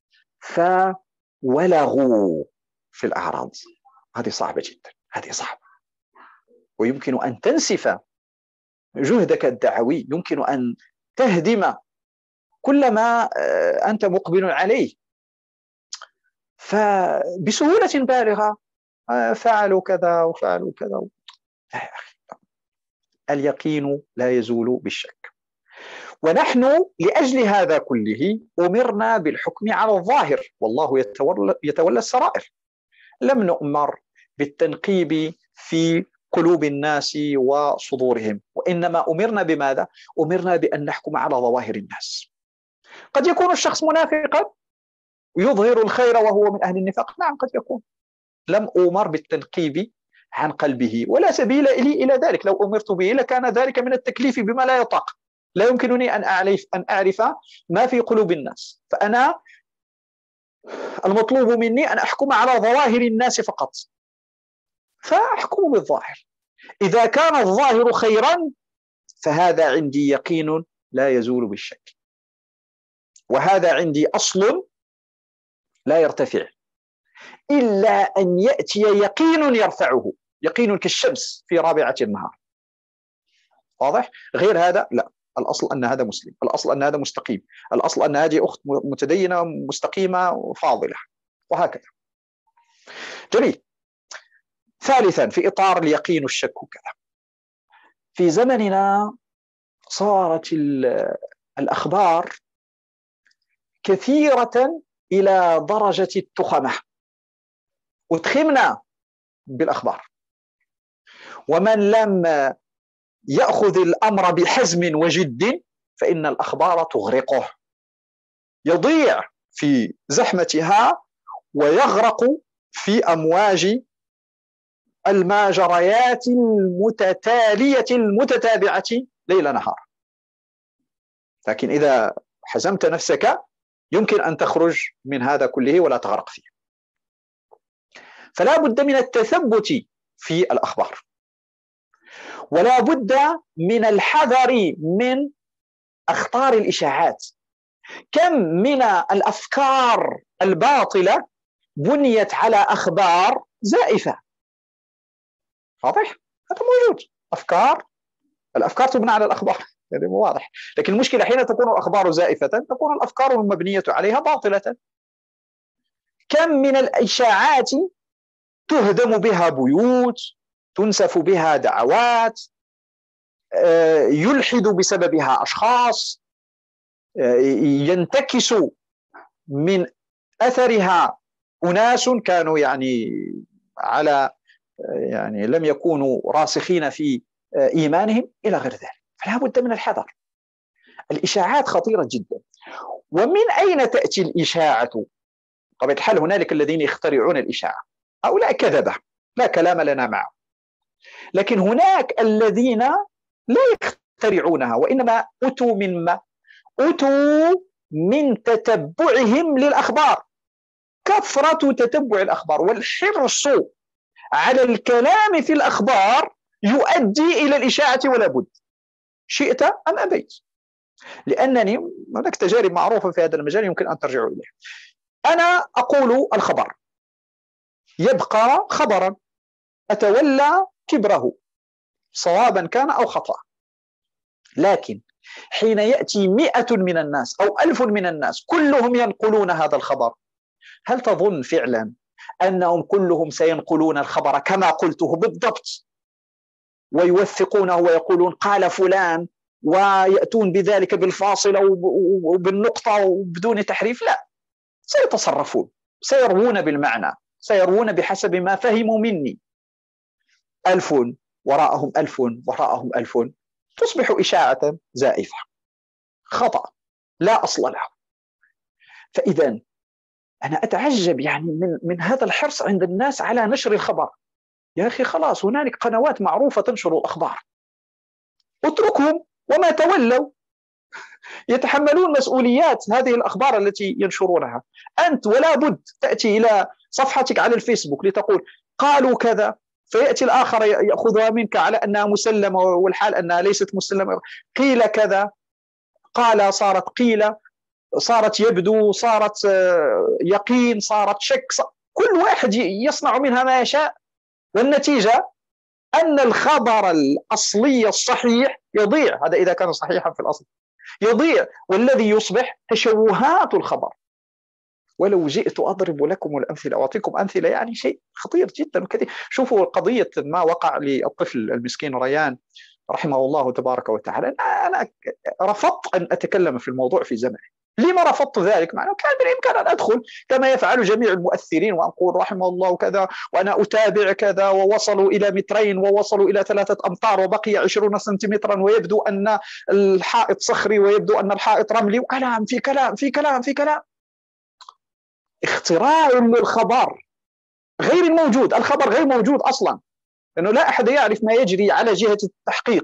فولغوا في الأعراض. هذه صعبة جدا، هذه صعبة، ويمكن أن تنسف جهدك الدعوي، يمكن أن تهدم كل ما أنت مقبل عليه. فبسهولة بالغة فعلوا كذا وفعلوا كذا. لا يا أخي، اليقين لا يزول بالشك. ونحن لأجل هذا كله أمرنا بالحكم على الظاهر، والله يتولى, يتولى السرائر. لم نؤمر بالتنقيب في قلوب الناس وصدورهم، وإنما أمرنا بماذا؟ أمرنا بأن نحكم على ظواهر الناس. قد يكون الشخص منافقا يظهر الخير وهو من أهل النفاق، نعم قد يكون. لم أمر بالتنقيب عن قلبه، ولا سبيل لي إلى ذلك. لو أمرت به لكان ذلك من التكليف بما لا يطاق. لا يمكنني أن أعرف أن أعرف ما في قلوب الناس، فأنا المطلوب مني أن أحكم على ظواهر الناس فقط، فأحكم بالظاهر. إذا كان الظاهر خيرا فهذا عندي يقين لا يزول بالشك، وهذا عندي أصل لا يرتفع إلا أن يأتي يقين يرفعه، يقين كالشمس في رابعة النهار. واضح؟ غير هذا لا. الأصل أن هذا مسلم، الأصل أن هذا مستقيم، الأصل أن هذه أخت متدينة مستقيمة فاضلة، وهكذا. جميل. ثالثا في إطار اليقين والشك كذا، في زمننا صارت الأخبار كثيرة إلى درجة التخمة، وتخمنا بالأخبار، ومن لم يأخذ الأمر بحزم وجد فإن الأخبار تغرقه، يضيع في زحمتها ويغرق في أمواج الماجريات المتتالية المتتابعة ليل نهار. لكن إذا حزمت نفسك يمكن أن تخرج من هذا كله ولا تغرق فيه. فلا بد من التثبت في الأخبار، ولا بد من الحذر من أخطار الإشاعات. كم من الأفكار الباطلة بنيت على أخبار زائفة. واضح؟ هذا موجود. أفكار الأفكار تبنى على الأخبار، هذا واضح. لكن المشكلة حين تكون الأخبار زائفة تكون الأفكار المبنية عليها باطلة. كم من الإشاعات تهدم بها بيوت، تنسف بها دعوات، يلحد بسببها أشخاص، ينتكس من أثرها أناس كانوا يعني على يعني لم يكونوا راسخين في إيمانهم إلى غير ذلك. فلا بد من الحذر. الإشاعات خطيرة جدا. ومن أين تأتي الإشاعة؟ طبعا الحال هنالك الذين يخترعون الإشاعة، هؤلاء كذبة لا كلام لنا معه. لكن هناك الذين لا يخترعونها، وإنما أتوا مما أتوا من تتبعهم للأخبار. كثرة تتبع الأخبار والحرص على الكلام في الأخبار يؤدي إلى الإشاعة ولا بد، شئت أم أبيت. لأنني هناك تجارب معروفة في هذا المجال يمكن أن ترجعوا إليها. أنا أقول الخبر يبقى خبرا، أتولى كبره صوابا كان أو خطأ. لكن حين يأتي مئة من الناس أو ألف من الناس كلهم ينقلون هذا الخبر، هل تظن فعلا أنهم كلهم سينقلون الخبر كما قلته بالضبط ويوثقونه ويقولون قال فلان ويأتون بذلك بالفاصلة وبالنقطة وبدون تحريف؟ لا، سيتصرفون، سيروون بالمعنى، سيروون بحسب ما فهموا مني. ألف وراءهم ألف وراءهم ألف تصبح إشاعة زائفة، خطأ لا أصل له. فإذا أنا أتعجب يعني من, من هذا الحرص عند الناس على نشر الخبر. يا أخي خلاص، هنالك قنوات معروفة تنشر الأخبار، اتركهم وما تولوا يتحملون مسؤوليات هذه الأخبار التي ينشرونها. أنت ولا بد تأتي إلى صفحتك على الفيسبوك لتقول قالوا كذا، فيأتي الآخر يأخذها منك على أنها مسلمة والحال أنها ليست مسلمة. قيل كذا، قال صارت قيل، صارت يبدو، صارت يقين، صارت شك، كل واحد يصنع منها ما يشاء، والنتيجة أن الخبر الأصلي الصحيح يضيع. هذا إذا كان صحيحا في الأصل يضيع، والذي يصبح تشوهات الخبر. ولو جئت أضرب لكم الأمثلة وأعطيكم أمثلة يعني شيء خطير جدا وكثير. شوفوا قضية ما وقع للطفل المسكين ريان رحمه الله تبارك وتعالى. أنا رفضت أن أتكلم في الموضوع في زمنه. لما رفضت ذلك؟ مع أنه كان بالإمكان أن أدخل كما يفعل جميع المؤثرين وأقول رحمه الله كذا وأنا أتابع كذا، ووصلوا إلى مترين ووصلوا إلى ثلاثة أمتار وبقي عشرون سنتيمترا ويبدو أن الحائط صخري ويبدو أن الحائط رملي، وكلام في كلام في كلام في كلام. اختراع للخبر غير الموجود، الخبر غير موجود أصلا، لأنه لا أحد يعرف ما يجري على جهة التحقيق.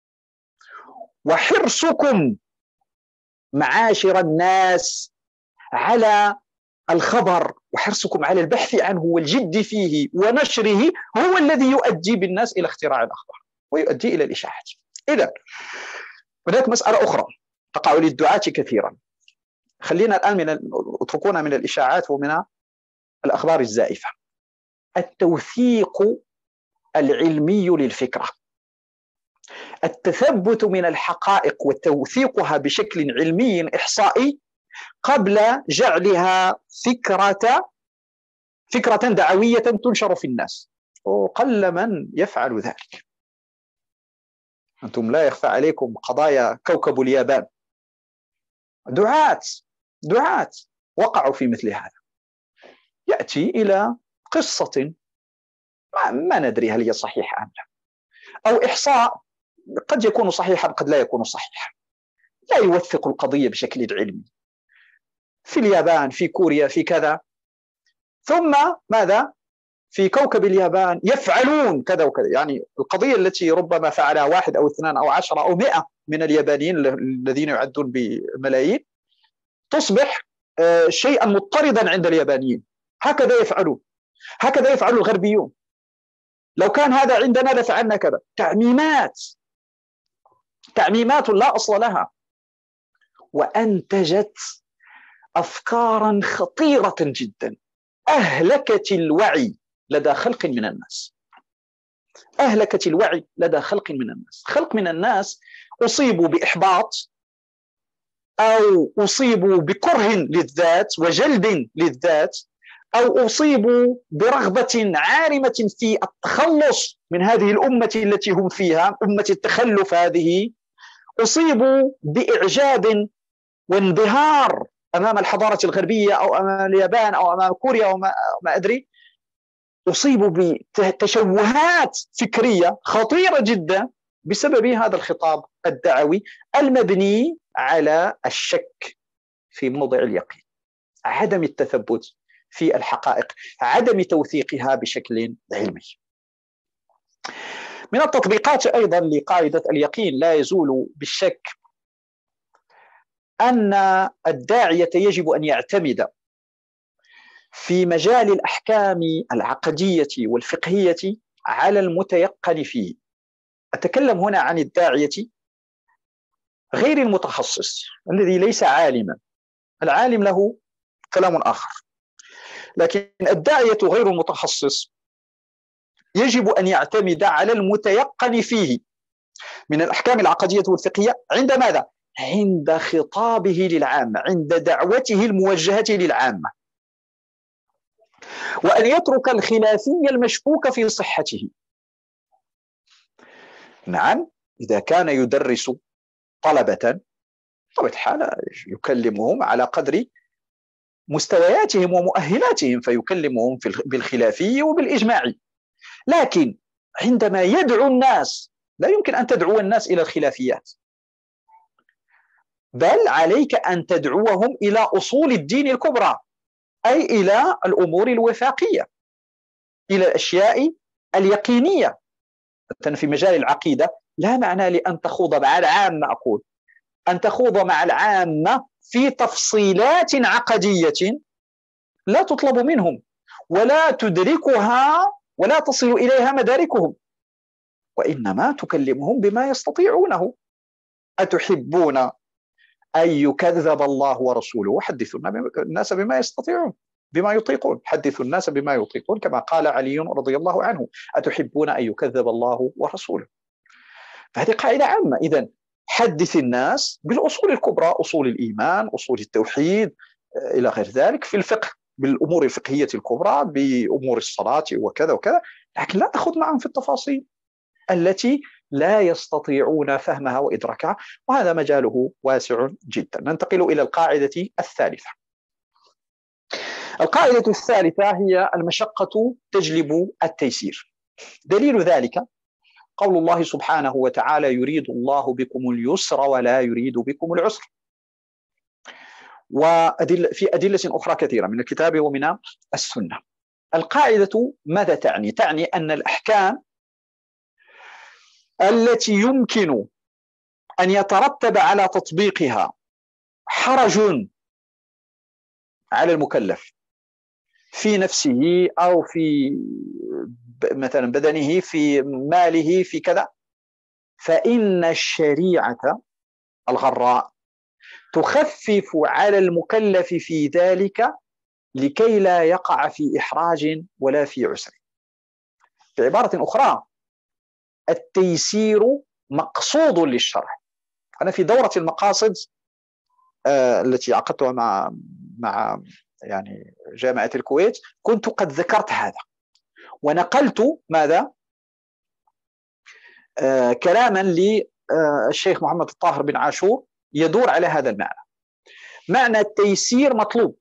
وحرصكم معاشر الناس على الخبر وحرصكم على البحث عنه والجد فيه ونشره هو الذي يؤدي بالناس إلى اختراع الأخبار ويؤدي إلى الإشاعات. إذا هناك مسألة أخرى تقع للدعاة كثيرا. خلينا الآن من اتركونا من الإشاعات ومن الأخبار الزائفة. التوثيق العلمي للفكرة، التثبت من الحقائق وتوثيقها بشكل علمي إحصائي قبل جعلها فكرة فكرة دعوية تنشر في الناس، وقل من يفعل ذلك. أنتم لا يخفى عليكم قضايا كوكب اليابان، دعاة دعاة وقعوا في مثل هذا. يأتي إلى قصة ما ندري هل هي صحيحة أم لا، أو إحصاء قد يكون صحيحا قد لا يكون صحيحا، لا يوثق القضية بشكل علمي في اليابان في كوريا في كذا، ثم ماذا في كوكب اليابان يفعلون كذا وكذا. يعني القضية التي ربما فعلها واحد أو اثنان أو عشرة أو مئة من اليابانيين الذين يعدون بملايين تصبح شيئا مضطردا عند اليابانيين. هكذا يفعلون، هكذا يفعل الغربيون. لو كان هذا عندنا لفعلنا كذا. تعميمات تعميمات لا أصل لها، وأنتجت أفكارا خطيرة جدا أهلكت الوعي لدى خلق من الناس. أهلكت الوعي لدى خلق من الناس. خلق من الناس أصيبوا بإحباط أو أصيبوا بكره للذات وجلد للذات، أو أصيبوا برغبة عارمة في التخلص من هذه الأمة التي هم فيها، أمة التخلف هذه. أصيبوا بإعجاب وانبهار أمام الحضارة الغربية أو أمام اليابان أو أمام كوريا أو ما, ما أدري. أصيبوا بتشوهات فكرية خطيرة جدا بسبب هذا الخطاب الدعوي المبني على الشك في موضع اليقين، عدم التثبت في الحقائق، عدم توثيقها بشكل علمي. من التطبيقات أيضا لقاعدة اليقين لا يزول بالشك أن الداعية يجب أن يعتمد في مجال الأحكام العقدية والفقهية على المتيقن فيه. أتكلم هنا عن الداعية غير المتخصص الذي ليس عالما، العالم له كلام آخر، لكن الداعية غير المتخصص يجب أن يعتمد على المتيقن فيه من الأحكام العقدية والفقهية. عند ماذا؟ عند خطابه للعامة، عند دعوته الموجهة للعامة، وأن يترك الخلافية المشكوك في صحته. نعم، إذا كان يدرس طلبة طبعا الحال يكلمهم على قدر مستوياتهم ومؤهلاتهم، فيكلمهم بالخلافي وبالإجماعي. لكن عندما يدعو الناس لا يمكن أن تدعو الناس إلى الخلافيات، بل عليك أن تدعوهم إلى أصول الدين الكبرى، أي إلى الأمور الوثاقية، إلى الأشياء اليقينية. في مجال العقيدة لا معنى لأن تخوض مع العامة، أقول أن تخوض مع العامة في تفصيلات عقدية لا تطلب منهم ولا تدركها ولا تصل إليها مداركهم، وإنما تكلمهم بما يستطيعونه. أتحبون أن يكذب الله ورسوله؟ حدثوا الناس بما يستطيعون، بما يطيقون. حدثوا الناس بما يطيقون، كما قال علي رضي الله عنه: أتحبون أن يكذب الله ورسوله؟ فهذه قاعدة عامة. إذن حدث الناس بالأصول الكبرى، أصول الإيمان، أصول التوحيد، إلى غير ذلك في الفقه، بالأمور الفقهية الكبرى، بأمور الصلاة وكذا وكذا، لكن لا نخوض معهم في التفاصيل التي لا يستطيعون فهمها وإدراكها، وهذا مجاله واسع جدا. ننتقل إلى القاعدة الثالثة. القاعدة الثالثة هي المشقة تجلب التيسير. دليل ذلك قول الله سبحانه وتعالى: يريد الله بكم اليسر ولا يريد بكم العسر. وأدل في أدلة أخرى كثيرة من الكتاب ومن السنة. القاعدة ماذا تعني؟ تعني أن الأحكام التي يمكن أن يترتب على تطبيقها حرج على المكلف في نفسه أو في مثلا بدنه، في ماله، في كذا، فإن الشريعة الغراء تخفف على المكلف في ذلك لكي لا يقع في إحراج ولا في عسر. بعبارة أخرى، التيسير مقصود للشرع. أنا في دورة المقاصد آه التي عقدتها مع مع يعني جامعة الكويت كنت قد ذكرت هذا، ونقلت ماذا؟ آه كلاما للشيخ محمد الطاهر بن عاشور يدور على هذا المعنى. معنى التيسير مطلوب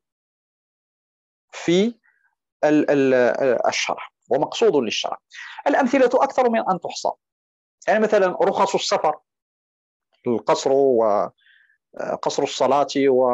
في الشرع ومقصود للشرع. الأمثلة أكثر من أن تحصى. يعني مثلا رخص السفر، القصر وقصر الصلاة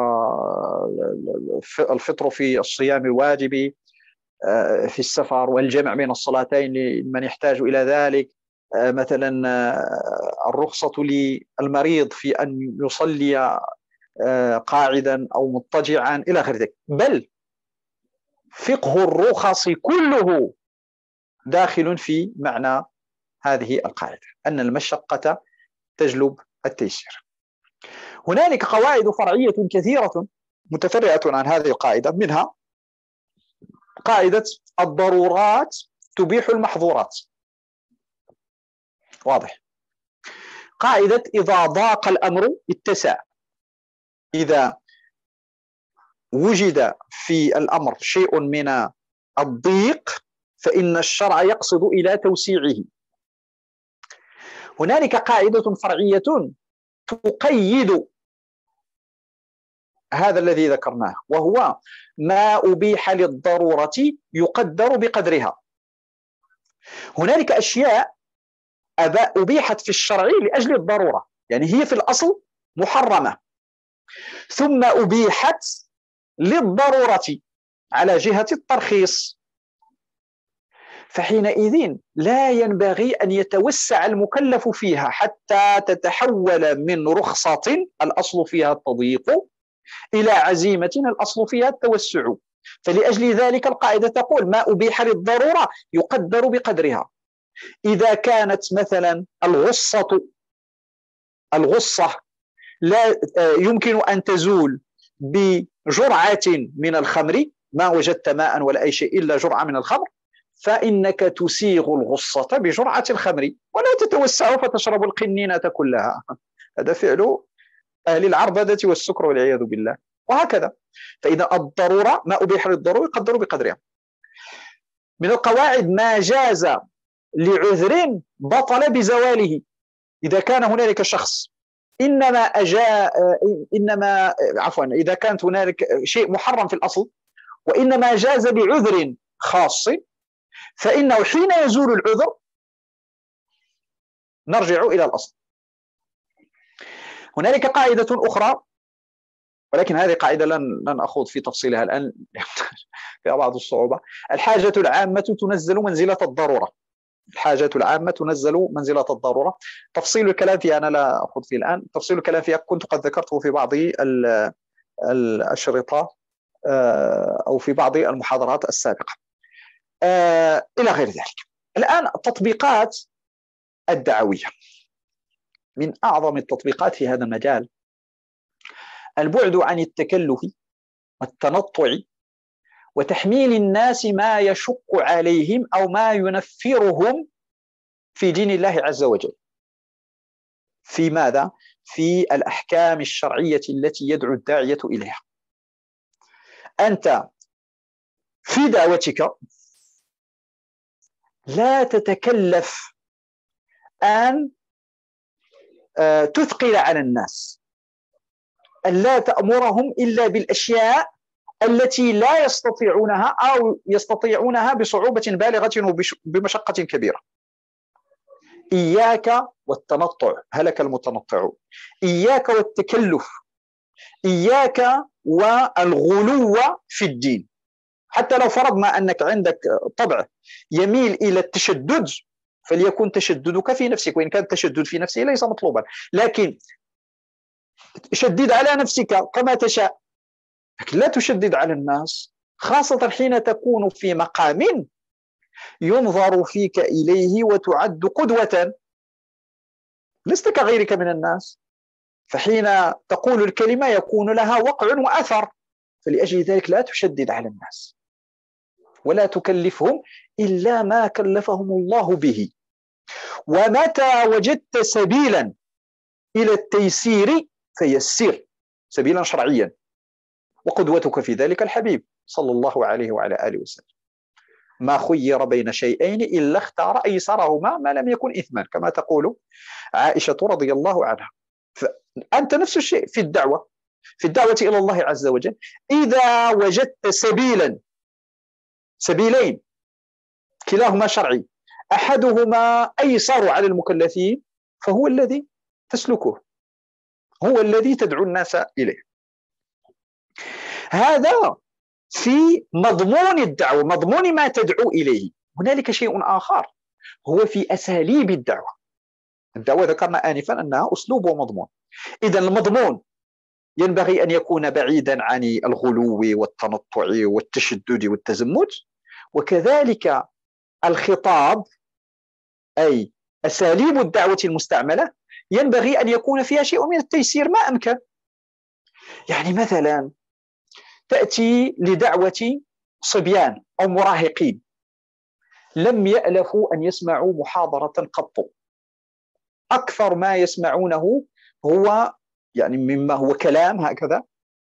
والفطر في الصيام الواجب في السفر، والجمع بين الصلاتين لمن يحتاج إلى ذلك. مثلا الرخصة للمريض في أن يصلي قاعدا أو مضطجعا إلى غير ذلك. بل فقه الرخص كله داخل في معنى هذه القاعدة، أن المشقة تجلب التيسير. هنالك قواعد فرعية كثيرة متفرعة عن هذه القاعدة، منها قاعدة الضرورات تبيح المحظورات. واضح. قاعدة إذا ضاق الأمر اتسع. إذا وجد في الأمر شيء من الضيق فإن الشرع يقصد إلى توسيعه. هنالك قاعدة فرعية تقيد هذا الذي ذكرناه، وهو ما أبيح للضرورة يقدر بقدرها. هنالك أشياء أبيحت في الشرع لأجل الضرورة، يعني هي في الأصل محرمة، ثم أبيحت للضرورة على جهة الترخيص، فحينئذ لا ينبغي أن يتوسع المكلف فيها حتى تتحول من رخصة الأصل فيها التضييق إلى عزيمة الأصل فيها التوسع. فلأجل ذلك القاعدة تقول ما أبيح للضرورة يقدر بقدرها. إذا كانت مثلا الغصة الغصة لا يمكن أن تزول بجرعة من الخمر، ما وجدت ماء ولا أي شيء إلا جرعة من الخمر، فإنك تسيغ الغصة بجرعة الخمر ولا تتوسع فتشرب القنينة كلها. هذا فعل أهل العربدة والسكر والعياذ بالله. وهكذا. فإذا الضرورة ما أبيح للضرورة يقدر بقدرها. من القواعد ما جاز لعذر بطل بزواله. إذا كان هنالك شخص إنما أجاء إنما عفوا إذا كانت هنالك شيء محرم في الأصل وإنما جاز بعذر خاص، فإنه حين يزول العذر نرجع إلى الأصل. هنالك قاعدة أخرى، ولكن هذه قاعدة لن لن أخوض في تفصيلها الآن فيها بعض الصعوبة. الحاجة العامة تنزل منزلة الضرورة. الحاجة العامة تنزل منزلة الضرورة. تفصيل الكلام فيها أنا لا أخوض فيه الآن. تفصيل الكلام فيها كنت قد ذكرته في بعض الأشرطة أو في بعض المحاضرات السابقة إلى غير ذلك. الآن التطبيقات الدعوية. من أعظم التطبيقات في هذا المجال البعد عن التكلف والتنطع وتحميل الناس ما يشق عليهم أو ما ينفرهم في دين الله عز وجل. في ماذا؟ في الأحكام الشرعية التي يدعو الداعية إليها. أنت في دعوتك لا تتكلف أن تثقل على الناس، أن لا تأمرهم إلا بالأشياء التي لا يستطيعونها أو يستطيعونها بصعوبة بالغة وبمشقة كبيرة. إياك والتنطع، هلك المتنطعون. إياك والتكلف، إياك والغلو في الدين. حتى لو فرضنا أنك عندك طبع يميل إلى التشدد، فليكن تشددك في نفسك، وإن كان التشدد في نفسه ليس مطلوبا، لكن شدد على نفسك كما تشاء، لكن لا تشدد على الناس، خاصة حين تكون في مقام ينظر فيك إليه وتعد قدوة، لست كغيرك من الناس، فحين تقول الكلمة يكون لها وقع وأثر. فلأجل ذلك لا تشدد على الناس ولا تكلفهم إلا ما كلفهم الله به. ومتى وجدت سبيلا إلى التيسير فيسر، سبيلا شرعيا، وقدوتك في ذلك الحبيب صلى الله عليه وعلى آله وسلم. ما خير بين شيئين إلا اختار أيسرهما ما لم يكن إثما، كما تقول عائشة رضي الله عنها. فأنت نفس الشيء في الدعوة، في الدعوة إلى الله عز وجل، إذا وجدت سبيلا، سبيلين كلاهما شرعي، أحدهما أيسر على المكلفين، فهو الذي تسلكه، هو الذي تدعو الناس إليه. هذا في مضمون الدعوة، مضمون ما تدعو إليه. هنالك شيء آخر هو في أساليب الدعوة. الدعوة ذكرنا آنفا أنها أسلوب ومضمون. إذا المضمون ينبغي أن يكون بعيدا عن الغلو والتنطع والتشدد والتزمت، وكذلك الخطاب أي أساليب الدعوة المستعملة ينبغي أن يكون فيها شيء من التيسير ما أمكن. يعني مثلا تأتي لدعوة صبيان أو مراهقين لم يألفوا أن يسمعوا محاضرة قط، أكثر ما يسمعونه هو يعني مما هو كلام هكذا،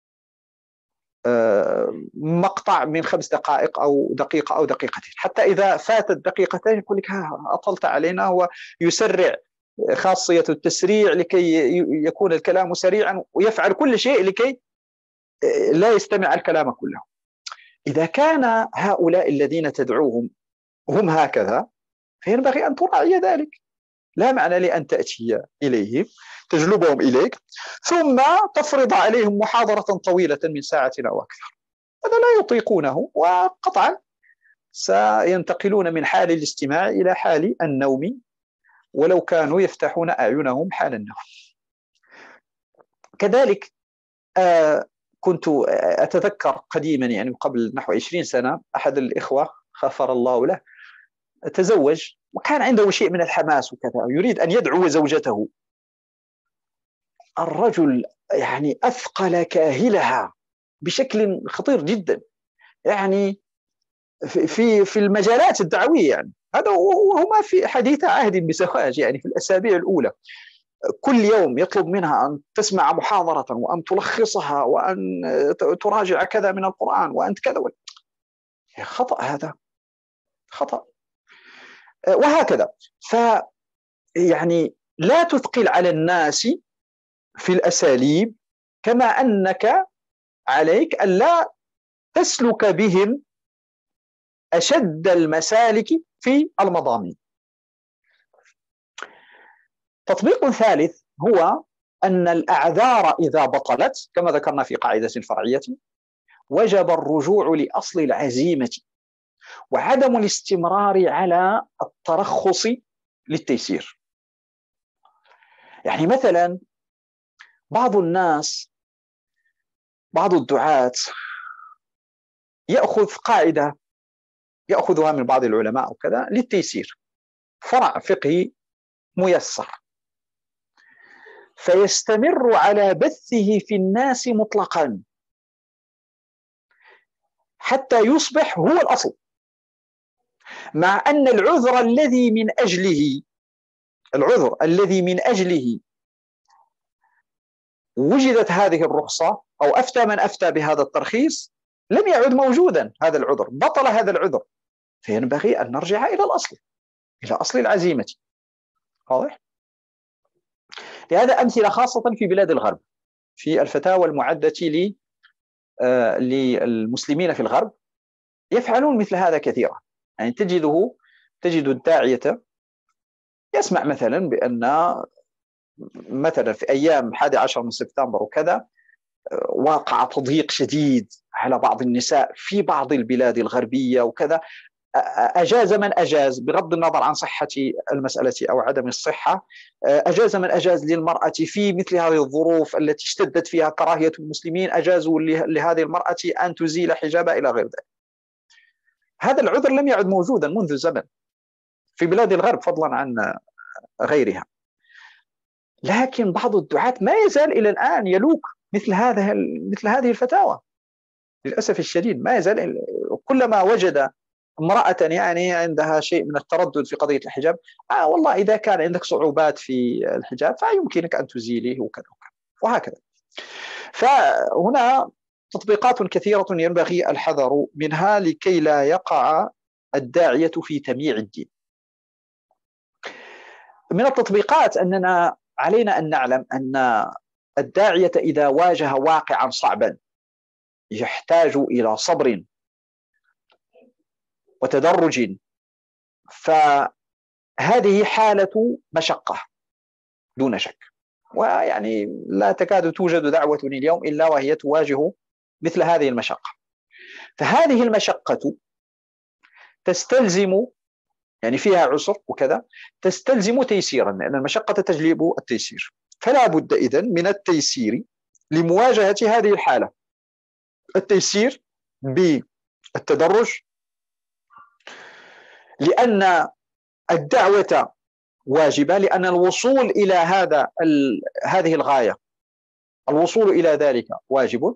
مقطع من خمس دقائق أو دقيقة أو دقيقتين، حتى إذا فاتت دقيقتين يقول لك ها أطلت علينا، ويسرع خاصية التسريع لكي يكون الكلام سريعا، ويفعل كل شيء لكي لا يستمع الكلام كله. إذا كان هؤلاء الذين تدعوهم هم هكذا فينبغي أن تراعي ذلك. لا معنى لأن تأتي إليهم تجلبهم إليك ثم تفرض عليهم محاضرة طويلة من ساعة أو أكثر، هذا لا يطيقونه، وقطعا سينتقلون من حال الاستماع إلى حال النوم، ولو كانوا يفتحون أعينهم حال النوم. كذلك آه كنت أتذكر قديما، يعني قبل نحو عشرين سنة، أحد الإخوة غفر الله له تزوج وكان عنده شيء من الحماس وكذا، يريد أن يدعو زوجته. الرجل يعني أثقل كاهلها بشكل خطير جدا، يعني في في المجالات الدعوية، يعني هذا وهما في حديث عهد بزواج، يعني في الأسابيع الأولى كل يوم يطلب منها أن تسمع محاضرة وأن تلخصها وأن تراجع كذا من القرآن وأن كذا. خطأ، هذا خطأ. وهكذا، ف يعني لا تثقل على الناس في الأساليب، كما أنك عليك أن لا تسلك بهم أشد المسالك في المضامين. تطبيق ثالث هو أن الأعذار إذا بطلت كما ذكرنا في قاعدة فرعية وجب الرجوع لأصل العزيمة وعدم الاستمرار على الترخص للتيسير. يعني مثلا بعض الناس، بعض الدعاة يأخذ قاعدة يأخذها من بعض العلماء وكذا للتيسير، فرع فقهي ميسر، فيستمر على بثه في الناس مطلقا حتى يصبح هو الأصل، مع أن العذر الذي من أجله العذر الذي من أجله وجدت هذه الرخصة أو أفتى من أفتى بهذا الترخيص لم يعد موجودا هذا العذر، بطل هذا العذر، فينبغي أن نرجع إلى الأصل، إلى أصل العزيمة. واضح؟ لهذا أمثلة خاصة في بلاد الغرب، في الفتاوى المعدة للمسلمين في الغرب يفعلون مثل هذا كثيرا. يعني تجده تجد الداعية يسمع مثلا بأن مثلا في أيام الحادي عشر من سبتمبر وكذا واقع تضييق شديد على بعض النساء في بعض البلاد الغربية وكذا، أجاز من أجاز بغض النظر عن صحة المسألة أو عدم الصحة، أجاز من أجاز للمرأة في مثل هذه الظروف التي اشتدت فيها كراهية المسلمين، أجازوا لهذه المرأة أن تزيل حجابها إلى غير ذلك. هذا العذر لم يعد موجودا منذ زمن في بلاد الغرب فضلا عن غيرها. لكن بعض الدعاة ما يزال إلى الآن يلوك مثل هذا مثل هذه الفتاوى للأسف الشديد، ما يزال كلما وجد امرأة يعني عندها شيء من التردد في قضية الحجاب، آه والله إذا كان عندك صعوبات في الحجاب فيمكنك أن تزيليه وكذا وهكذا. فهنا تطبيقات كثيرة ينبغي الحذر منها لكي لا يقع الداعية في تمييع الدين. من التطبيقات أننا علينا أن نعلم أن الداعية إذا واجه واقعا صعبا يحتاج إلى صبر وتدرج، فهذه حالة مشقة دون شك، ويعني لا تكاد توجد دعوة اليوم إلا وهي تواجه مثل هذه المشقة. فهذه المشقة تستلزم يعني فيها عسر وكذا، تستلزم تيسيرا، لأن المشقة تجلب التيسير، فلا بد إذن من التيسير لمواجهة هذه الحالة. التيسير بالتدرج، لأن الدعوة واجبة، لأن الوصول إلى هذا هذه الغاية، الوصول إلى ذلك واجب،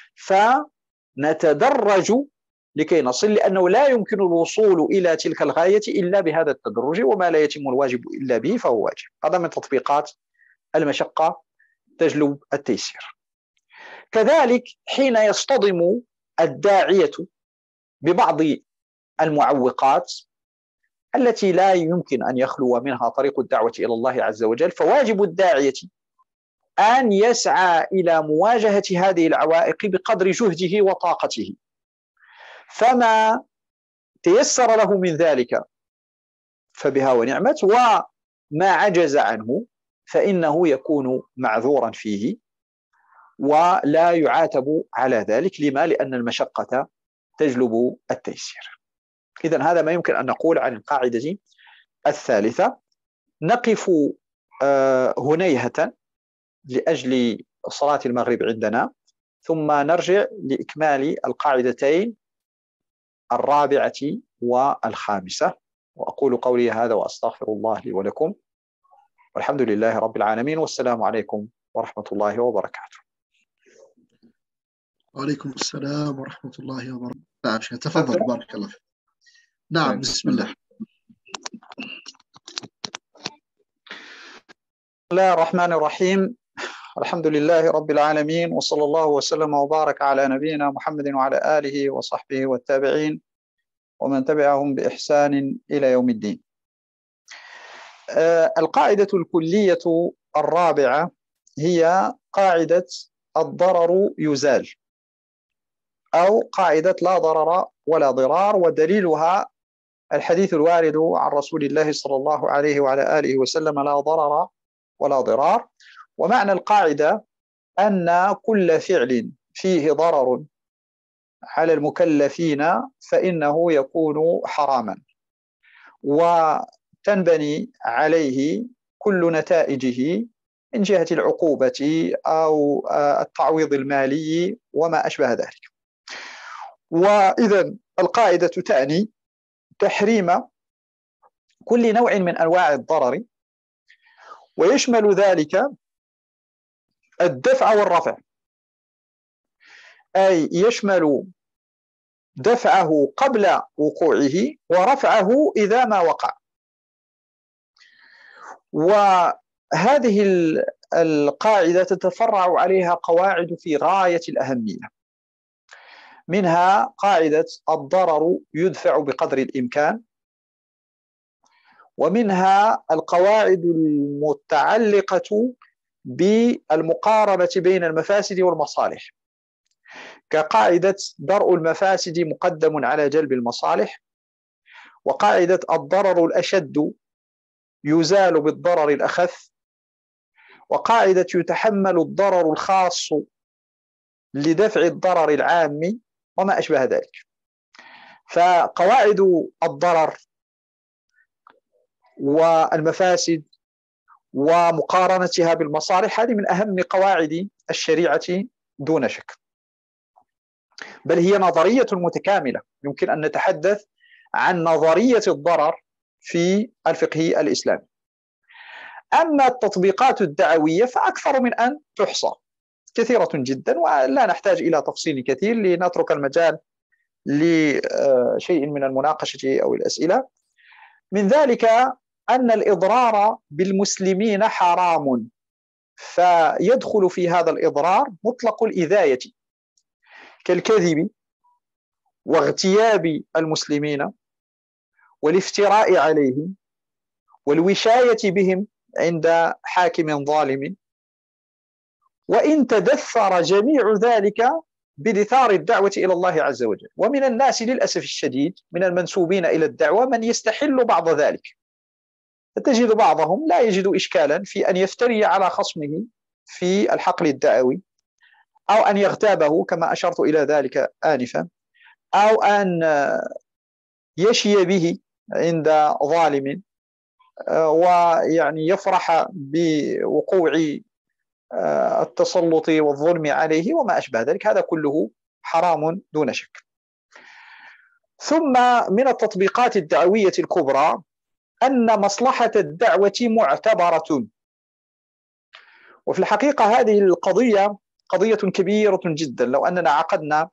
فنتدرج لكي نصل، لأنه لا يمكن الوصول إلى تلك الغاية إلا بهذا التدرج، وما لا يتم الواجب إلا به فهو واجب. هذا من تطبيقات المشقة تجلب التيسير. كذلك حين يصطدم الداعية ببعض المعوقات التي لا يمكن أن يخلو منها طريق الدعوة إلى الله عز وجل، فواجب الداعية أن يسعى إلى مواجهة هذه العوائق بقدر جهده وطاقته، فما تيسر له من ذلك فبها ونعمت، وما عجز عنه فإنه يكون معذورا فيه ولا يعاتب على ذلك. لما؟ لأن المشقة تجلب التيسير. إذن هذا ما يمكن أن نقول عن القاعدة الثالثة. نقف هنيهة لأجل صلاة المغرب عندنا، ثم نرجع لإكمال القاعدتين الرابعة والخامسة. وأقول قولي هذا وأستغفر الله لي ولكم، والحمد لله رب العالمين، والسلام عليكم ورحمة الله وبركاته. وعليكم السلام ورحمة الله وبركاته. نعم شيخ تفضل بارك الله فيك. نعم بسم الله. بسم الله الرحمن الرحيم. الحمد لله رب العالمين، وصلى الله وسلم وبارك على نبينا محمد وعلى آله وصحبه والتابعين ومن تبعهم بإحسان إلى يوم الدين. آه القاعدة الكلية الرابعة هي قاعدة الضرر يزال، أو قاعدة لا ضرر ولا ضرار، ودليلها الحديث الوارد عن رسول الله صلى الله عليه وعلى آله وسلم: لا ضرر ولا ضرار. ومعنى القاعدة أن كل فعل فيه ضرر على المكلفين فإنه يكون حراما، وتنبني عليه كل نتائجه من جهة العقوبة أو التعويض المالي وما أشبه ذلك. وإذن القاعدة تعني تحريم كل نوع من أنواع الضرر، ويشمل ذلك الدفع والرفع، أي يشمل دفعه قبل وقوعه ورفعه إذا ما وقع. وهذه القاعدة تتفرع عليها قواعد في غاية الأهمية. منها قاعدة الضرر يدفع بقدر الإمكان، ومنها القواعد المتعلقة بالمقارنة بين المفاسد والمصالح، كقاعدة درء المفاسد مقدم على جلب المصالح، وقاعدة الضرر الأشد يزال بالضرر الأخف، وقاعدة يتحمل الضرر الخاص لدفع الضرر العام، وما أشبه ذلك. فقواعد الضرر والمفاسد ومقارنتها بالمصالح هذه من أهم قواعد الشريعة دون شك، بل هي نظرية متكاملة. يمكن أن نتحدث عن نظرية الضرر في الفقه الإسلامي. أما التطبيقات الدعوية فأكثر من أن تحصى، كثيرة جدا، ولا نحتاج إلى تفصيل كثير لنترك المجال لشيء من المناقشة أو الأسئلة. من ذلك أن الإضرار بالمسلمين حرام، فيدخل في هذا الإضرار مطلق الإذاية كالكذب واغتياب المسلمين والافتراء عليهم والوشاية بهم عند حاكم ظالم، وإن تدثر جميع ذلك بدثار الدعوة إلى الله عز وجل. ومن الناس للأسف الشديد من المنسوبين إلى الدعوة من يستحل بعض ذلك، فتجد بعضهم لا يجد إشكالا في أن يفتري على خصمه في الحقل الدعوي، أو أن يغتابه كما أشرت إلى ذلك آنفا، أو أن يشي به عند ظالم ويعني يفرح بوقوع التسلط والظلم عليه وما أشبه ذلك. هذا كله حرام دون شك. ثم من التطبيقات الدعوية الكبرى أن مصلحة الدعوة معتبرة، وفي الحقيقة هذه القضية قضية كبيرة جدا. لو أننا عقدنا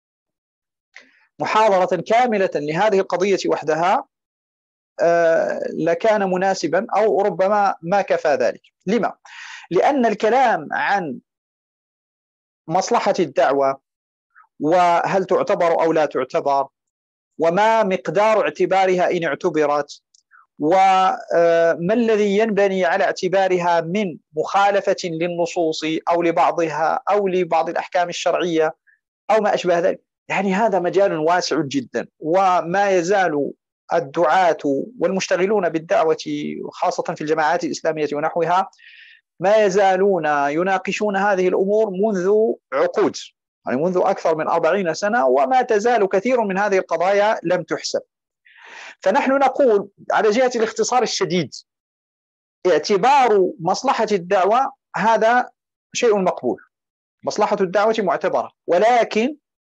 محاضرة كاملة لهذه القضية وحدها لكان مناسبا، أو ربما ما كفى ذلك. لما؟ لأن الكلام عن مصلحة الدعوة وهل تعتبر أو لا تعتبر، وما مقدار اعتبارها إن اعتبرت، وما الذي ينبني على اعتبارها من مخالفة للنصوص أو لبعضها أو لبعض الأحكام الشرعية أو ما أشبه ذلك، يعني هذا مجال واسع جدا. وما يزال الدعاة والمشتغلون بالدعوة خاصة في الجماعات الإسلامية ونحوها ما يزالون يناقشون هذه الأمور منذ عقود، يعني منذ أكثر من أربعين سنة، وما تزال كثير من هذه القضايا لم تحسب. فنحن نقول على جهة الاختصار الشديد اعتبار مصلحة الدعوة هذا شيء مقبول، مصلحة الدعوة معتبرة، ولكن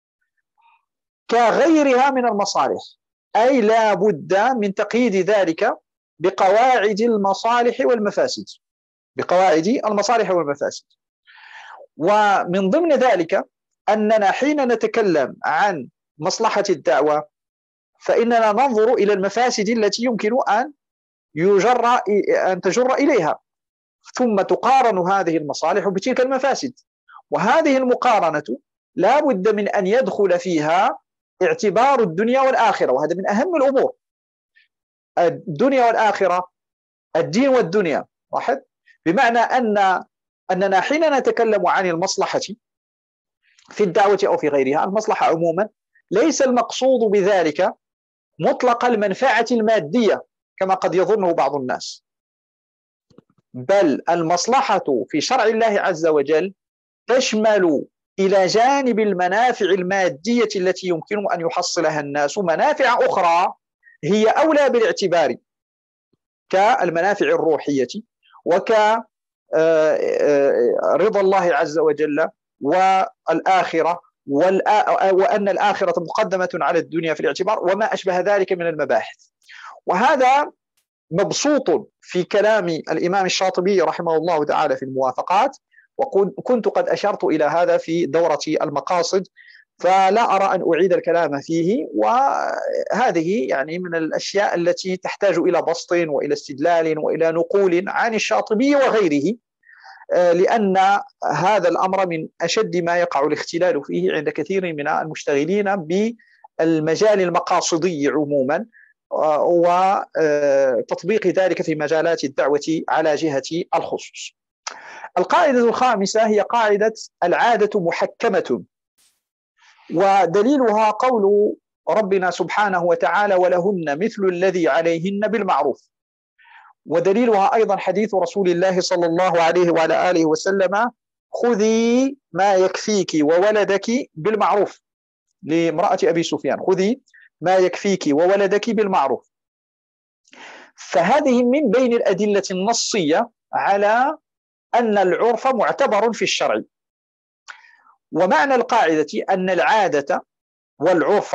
كغيرها من المصالح، أي لا بد من تقييد ذلك بقواعد المصالح والمفاسد، بقواعد المصالح والمفاسد. ومن ضمن ذلك أننا حين نتكلم عن مصلحة الدعوة فإننا ننظر إلى المفاسد التي يمكن أن يجر أن تجر إليها، ثم تقارن هذه المصالح بتلك المفاسد. وهذه المقارنة لا بد من أن يدخل فيها اعتبار الدنيا والآخرة، وهذا من أهم الأمور. الدنيا والآخرة، الدين والدنيا واحد، بمعنى أن أننا حين نتكلم عن المصلحة في الدعوة أو في غيرها، المصلحة عموما ليس المقصود بذلك مطلق المنفعة المادية كما قد يظنه بعض الناس، بل المصلحة في شرع الله عز وجل تشمل إلى جانب المنافع المادية التي يمكن أن يحصلها الناس منافع أخرى هي أولى بالاعتبار، كالمنافع الروحية وكرضا الله عز وجل والآخرة، وأن الآخرة مقدمة على الدنيا في الاعتبار وما أشبه ذلك من المباحث. وهذا مبسوط في كلام الإمام الشاطبي رحمه الله تعالى في الموافقات، وكنت قد أشرت إلى هذا في دورة المقاصد، فلا أرى أن أعيد الكلام فيه. وهذه يعني من الأشياء التي تحتاج إلى بسط وإلى استدلال وإلى نقول عن الشاطبي وغيره لأن هذا الأمر من أشد ما يقع الاختلال فيه عند كثير من المشتغلين بالمجال المقاصدي عموما، وتطبيق ذلك في مجالات الدعوة على جهة الخصوص. القاعدة الخامسة هي قاعدة العادة محكمة، ودليلها قول ربنا سبحانه وتعالى: ولهن مثل الذي عليهن بالمعروف. ودليلها أيضا حديث رسول الله صلى الله عليه وعلى آله وسلم: خذي ما يكفيك وولدك بالمعروف، لامرأة أبي سفيان: خذي ما يكفيك وولدك بالمعروف. فهذه من بين الأدلة النصية على أن العرف معتبر في الشرع. ومعنى القاعدة أن العادة والعرف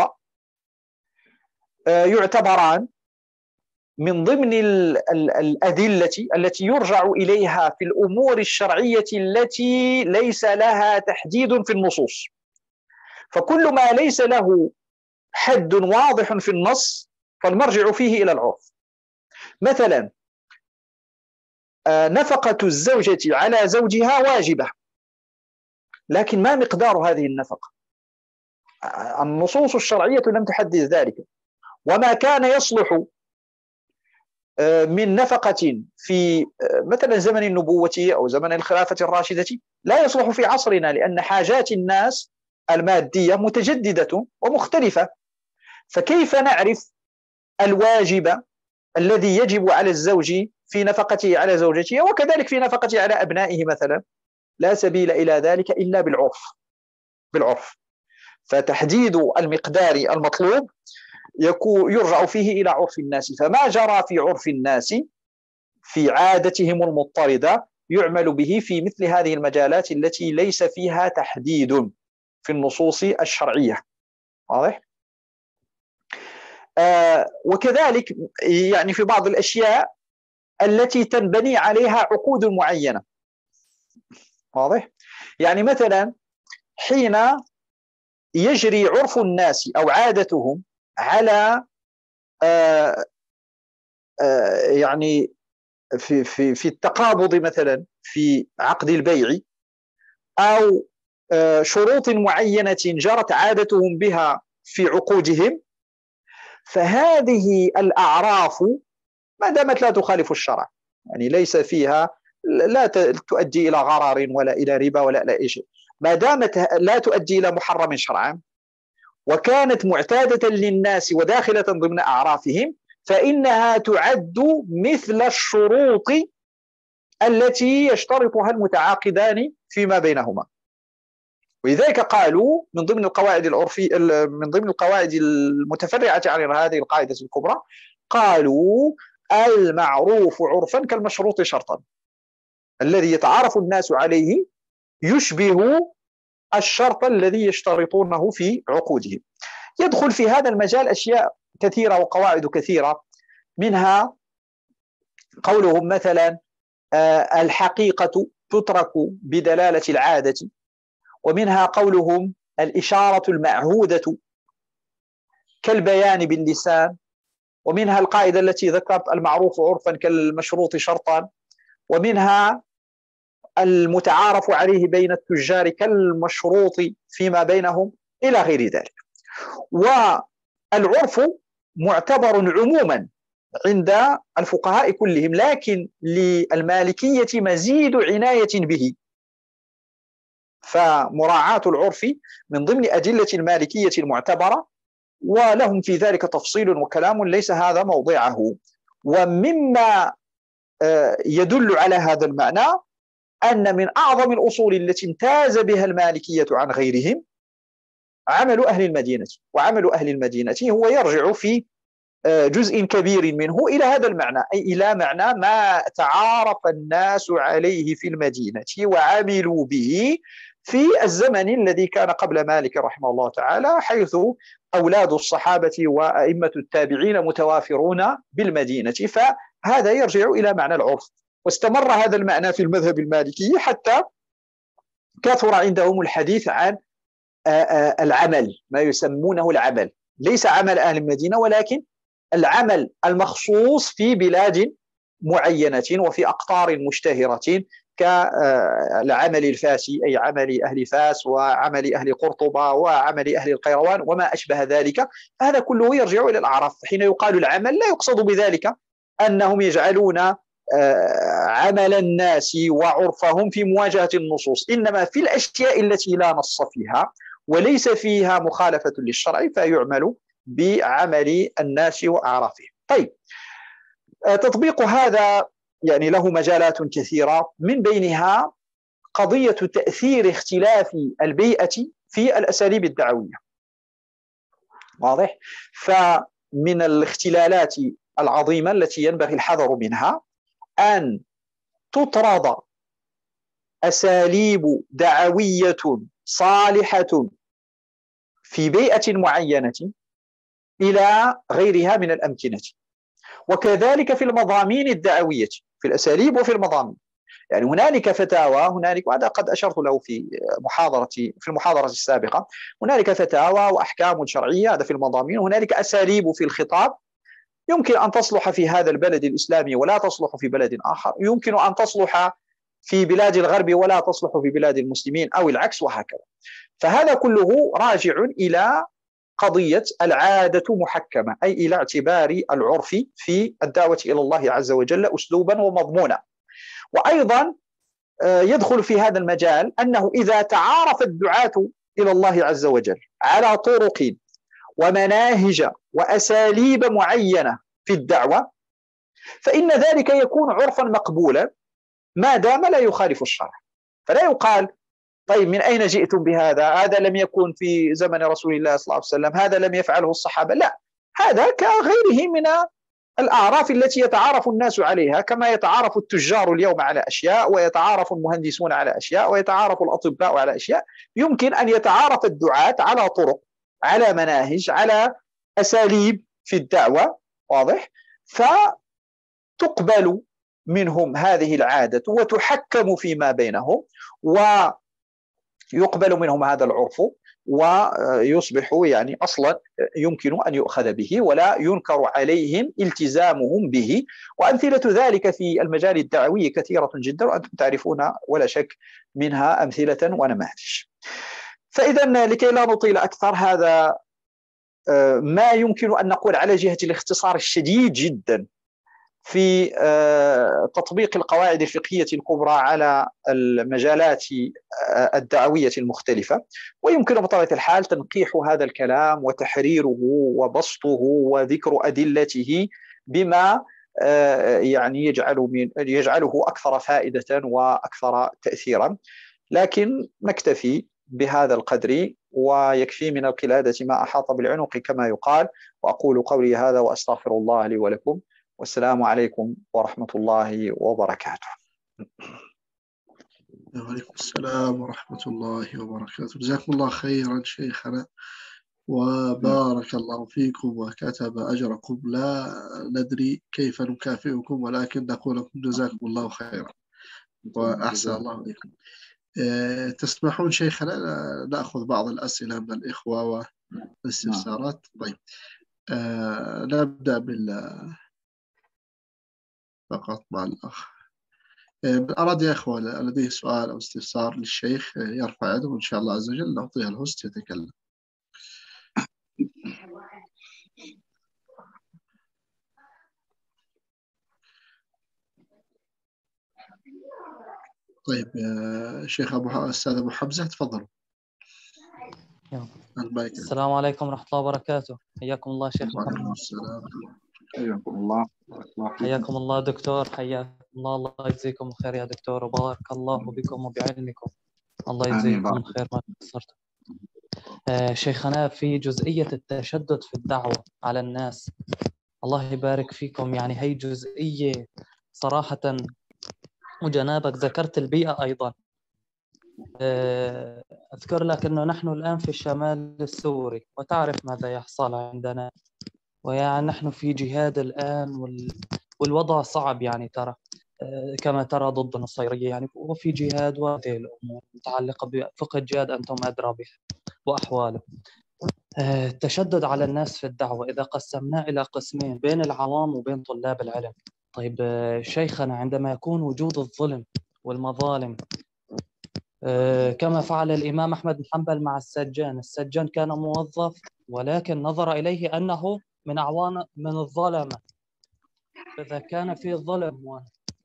يعتبران من ضمن الأدلة التي يرجع إليها في الأمور الشرعية التي ليس لها تحديد في النصوص. فكل ما ليس له حد واضح في النص فالمرجع فيه إلى العرف. مثلا نفقة الزوجة على زوجها واجبة، لكن ما مقدار هذه النفقة؟ النصوص الشرعية لم تحدد ذلك. وما كان يصلح من نفقة في مثلا زمن النبوة أو زمن الخلافة الراشدة لا يصلح في عصرنا، لأن حاجات الناس المادية متجددة ومختلفة. فكيف نعرف الواجب الذي يجب على الزوج في نفقته على زوجته وكذلك في نفقته على أبنائه مثلا؟ لا سبيل إلى ذلك إلا بالعرف بالعرف فتحديد المقدار المطلوب يرجع فيه إلى عرف الناس. فما جرى في عرف الناس في عادتهم المضطردة يعمل به في مثل هذه المجالات التي ليس فيها تحديد في النصوص الشرعية. واضح؟ آه وكذلك يعني في بعض الأشياء التي تنبني عليها عقود معينة. واضح؟ يعني مثلا حين يجري عرف الناس أو عادتهم على آه آه يعني في في في التقابض مثلا في عقد البيع، أو آه شروط معينة جرت عادتهم بها في عقودهم، فهذه الأعراف ما دامت لا تخالف الشرع، يعني ليس فيها لا تؤدي إلى غرر ولا إلى ربا ولا إلى شيء، ما دامت لا تؤدي إلى محرم شرعا وكانت معتادة للناس وداخلة ضمن أعرافهم، فإنها تعد مثل الشروط التي يشترطها المتعاقدان فيما بينهما. ولذلك قالوا من ضمن القواعد العرفية من ضمن القواعد المتفرعة عن هذه القاعدة الكبرى، قالوا المعروف عرفا كالمشروط شرطا، الذي يتعارف الناس عليه يشبه الشرط الذي يشترطونه في عقودهم. يدخل في هذا المجال أشياء كثيرة وقواعد كثيرة، منها قولهم مثلا الحقيقة تترك بدلالة العادة، ومنها قولهم الإشارة المعهودة كالبيان باللسان، ومنها القاعدة التي ذكرت المعروف عرفا كالمشروط شرطا، ومنها المتعارف عليه بين التجار كالمشروط فيما بينهم إلى غير ذلك. والعرف معتبر عموما عند الفقهاء كلهم، لكن للمالكية مزيد عناية به، فمراعاة العرف من ضمن أدلة المالكية المعتبرة، ولهم في ذلك تفصيل وكلام ليس هذا موضعه. ومما يدل على هذا المعنى أن من أعظم الأصول التي امتاز بها المالكية عن غيرهم عمل أهل المدينة. وعمل أهل المدينة هو يرجع في جزء كبير منه إلى هذا المعنى، أي إلى معنى ما تعارف الناس عليه في المدينة وعملوا به في الزمن الذي كان قبل مالك رحمه الله تعالى، حيث أولاد الصحابة وأئمة التابعين متوافرون بالمدينة. فهذا يرجع إلى معنى العرف، واستمر هذا المعنى في المذهب المالكي حتى كثر عندهم الحديث عن العمل، ما يسمونه العمل، ليس عمل أهل المدينة ولكن العمل المخصوص في بلاد معينة وفي أقطار مشتهرة كالعمل الفاسي، أي عمل أهل فاس وعمل أهل قرطبة وعمل أهل القيروان وما أشبه ذلك. هذا كله يرجع إلى الأعراف. حين يقال العمل لا يقصد بذلك أنهم يجعلون عمل الناس وعرفهم في مواجهة النصوص، إنما في الأشياء التي لا نص فيها وليس فيها مخالفة للشرع فيعمل بعمل الناس وأعرافهم. طيب، تطبيق هذا يعني له مجالات كثيرة، من بينها قضية تأثير اختلاف البيئة في الأساليب الدعوية. واضح؟ فمن الاختلالات العظيمة التي ينبغي الحذر منها أن تطرد أساليب دعوية صالحة في بيئة معينة إلى غيرها من الأمكنة، وكذلك في المضامين الدعوية، في الأساليب وفي المضامين. يعني هنالك فتاوى، هنالك، وهذا قد أشرت له في محاضرتي في المحاضرة السابقة، هنالك فتاوى وأحكام شرعية، هذا في المضامين. هنالك أساليب في الخطاب يمكن أن تصلح في هذا البلد الإسلامي ولا تصلح في بلد آخر، يمكن أن تصلح في بلاد الغرب ولا تصلح في بلاد المسلمين أو العكس، وهكذا. فهذا كله راجع إلى قضية العادة محكمة، أي إلى اعتبار العرف في الدعوة إلى الله عز وجل أسلوبا ومضمونا. وأيضا يدخل في هذا المجال أنه إذا تعارف الدعاة إلى الله عز وجل على طرق ومناهج وأساليب معينة في الدعوة، فإن ذلك يكون عرفا مقبولا ما دام لا يخالف الشرع. فلا يقال طيب من أين جئتم بهذا؟ هذا لم يكن في زمن رسول الله صلى الله عليه وسلم، هذا لم يفعله الصحابة. لا، هذا كغيره من الأعراف التي يتعارف الناس عليها، كما يتعارف التجار اليوم على أشياء، ويتعارف المهندسون على أشياء، ويتعارف الأطباء على أشياء. يمكن أن يتعارف الدعاة على طرق، على مناهج، على أساليب في الدعوة. واضح؟ فتقبل منهم هذه العادة وتحكم فيما بينهم، ويقبل منهم هذا العرف، ويصبح يعني أصلا يمكن أن يؤخذ به ولا ينكر عليهم التزامهم به. وأمثلة ذلك في المجال الدعوي كثيرة جدا، وأنتم تعرفون ولا شك منها أمثلة ونماذج. فإذا لكي لا نطيل أكثر، هذا ما يمكن أن نقول على جهة الاختصار الشديد جدا في تطبيق القواعد الفقهية الكبرى على المجالات الدعوية المختلفة. ويمكن بطبيعة الحال تنقيح هذا الكلام وتحريره وبسطه وذكر أدلته بما يعني يجعل من يجعله أكثر فائدة وأكثر تأثيرا. لكن نكتفي بهذا القدر ويكفي من القلادة ما أحاط بالعنق كما يقال. وأقول قولي هذا وأستغفر الله لي ولكم، والسلام عليكم ورحمة الله وبركاته. وعليكم السلام ورحمة الله وبركاته. جزاكم الله خيرا شيخنا، وبارك الله فيكم وكتب أجركم. لا ندري كيف نكافئكم، ولكن نقول لكم جزاكم الله خيرا وأحسن الله إليكم. أه تسمحون شيخنا نأخذ بعض الأسئلة من الإخوة والاستفسارات؟ طيب، أه نبدأ بال فقط مع الأخ. أراد يا إخوة لديه سؤال أو استفسار للشيخ يرفع يده، وإن شاء الله عز وجل نعطيها الهوست يتكلم. طيب يا شيخ أبو أستاذ أبو حمزة تفضلوا. السلام عليكم ورحمة الله وبركاته. حياكم الله شيخ محمد. وعليكم السلام. حياكم الله. حياكم الله دكتور. حياكم الله. الله يجزيكم الخير يا دكتور، وبارك الله بكم وبعلمكم. الله يجزيكم الخير ما قصرتم. آه شيخنا، في جزئية التشدد في الدعوة على الناس، الله يبارك فيكم، يعني هي جزئية صراحة، وجنابك ذكرت البيئة أيضا. آه أذكر لك أنه نحن الآن في الشمال السوري، وتعرف ماذا يحصل عندنا، ويعني نحن في جهاد الآن، وال... والوضع صعب يعني ترى كما ترى ضد النصيرية يعني، وفي جهاد، وهذه الأمور متعلقة بفقه الجهاد أنتم أدرى به وأحواله. التشدد على الناس في الدعوة إذا قسمناه إلى قسمين، بين العوام وبين طلاب العلم. طيب شيخنا، عندما يكون وجود الظلم والمظالم، كما فعل الإمام أحمد بن حنبل مع السجان. السجان كان موظف ولكن نظر إليه أنه من أعوان من الظلمة، فإذا كان في ظلم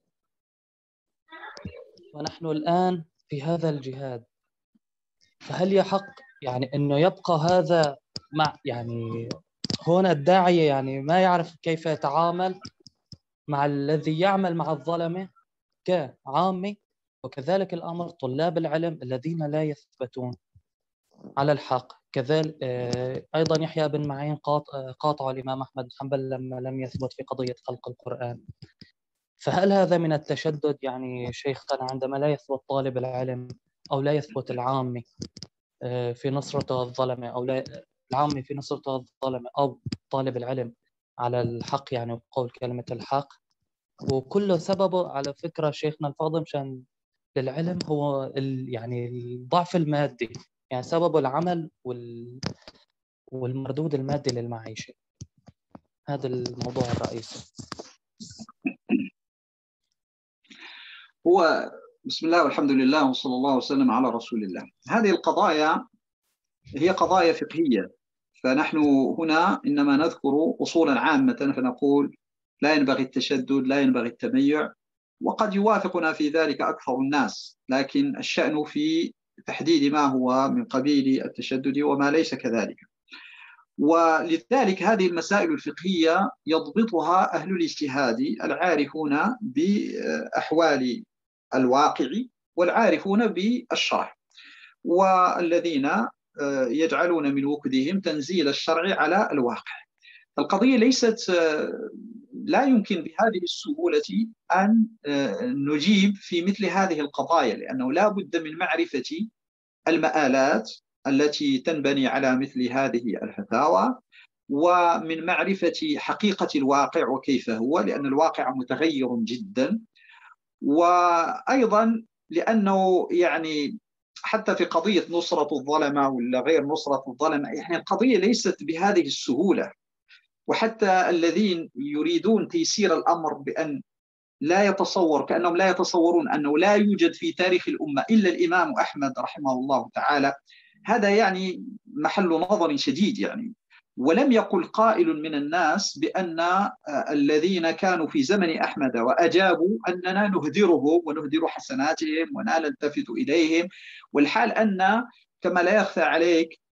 ونحن الآن في هذا الجهاد، فهل يحق يعني أنه يبقى هذا مع يعني هنا الداعية يعني ما يعرف كيف يتعامل مع الذي يعمل مع الظلمة كعامة، وكذلك الأمر طلاب العلم الذين لا يثبتون على الحق. كذلك أيضا يحيى بن معين قاطع الإمام أحمد بن حنبل لما لم يثبت في قضية خلق القرآن. فهل هذا من التشدد يعني شيخنا عندما لا يثبت طالب العلم أو لا يثبت العامة في نصرة الظلمة أو لا العامة في نصرة الظلمة أو طالب العلم على الحق يعني وقول كلمة الحق؟ وكله سببه على فكرة شيخنا الفاضل مشان للعلم هو ال يعني الضعف المادي، يعني سببه العمل وال والمردود المادي للمعيشة. هذا الموضوع الرئيسي. هو بسم الله والحمد لله وصلى الله وسلم على رسول الله. هذه القضايا هي قضايا فقهية، فنحن هنا إنما نذكر أصولا عامة، فنقول لا ينبغي التشدد، لا ينبغي التميع، وقد يوافقنا في ذلك أكثر الناس، لكن الشأن في تحديد ما هو من قبيل التشدد وما ليس كذلك. ولذلك هذه المسائل الفقهية يضبطها أهل الاجتهاد العارفون بأحوال الواقع والعارفون بالشرع، والذين يجعلون من وكدهم تنزيل الشرع على الواقع. القضية ليست لا يمكن بهذه السهولة أن نجيب في مثل هذه القضايا، لأنه لا بد من معرفة المآلات التي تنبني على مثل هذه الفتاوى، ومن معرفة حقيقة الواقع وكيف هو، لأن الواقع متغير جدا. وأيضا لأنه يعني حتى في قضية نصرة الظلمة ولا غير نصرة الظلمة، يعني القضية ليست بهذه السهولة. وحتى الذين يريدون تيسير الأمر بأن لا يتصور، كأنهم لا يتصورون أنه لا يوجد في تاريخ الأمة إلا الإمام أحمد رحمه الله تعالى، هذا يعني محل نظر شديد يعني. ولم يقل قائل من الناس بأن الذين كانوا في زمن أحمد وأجابوا أننا نهدرهم ونهدر حسناتهم ولا نلتفت إليهم، والحال أن كما لا يخفى عليك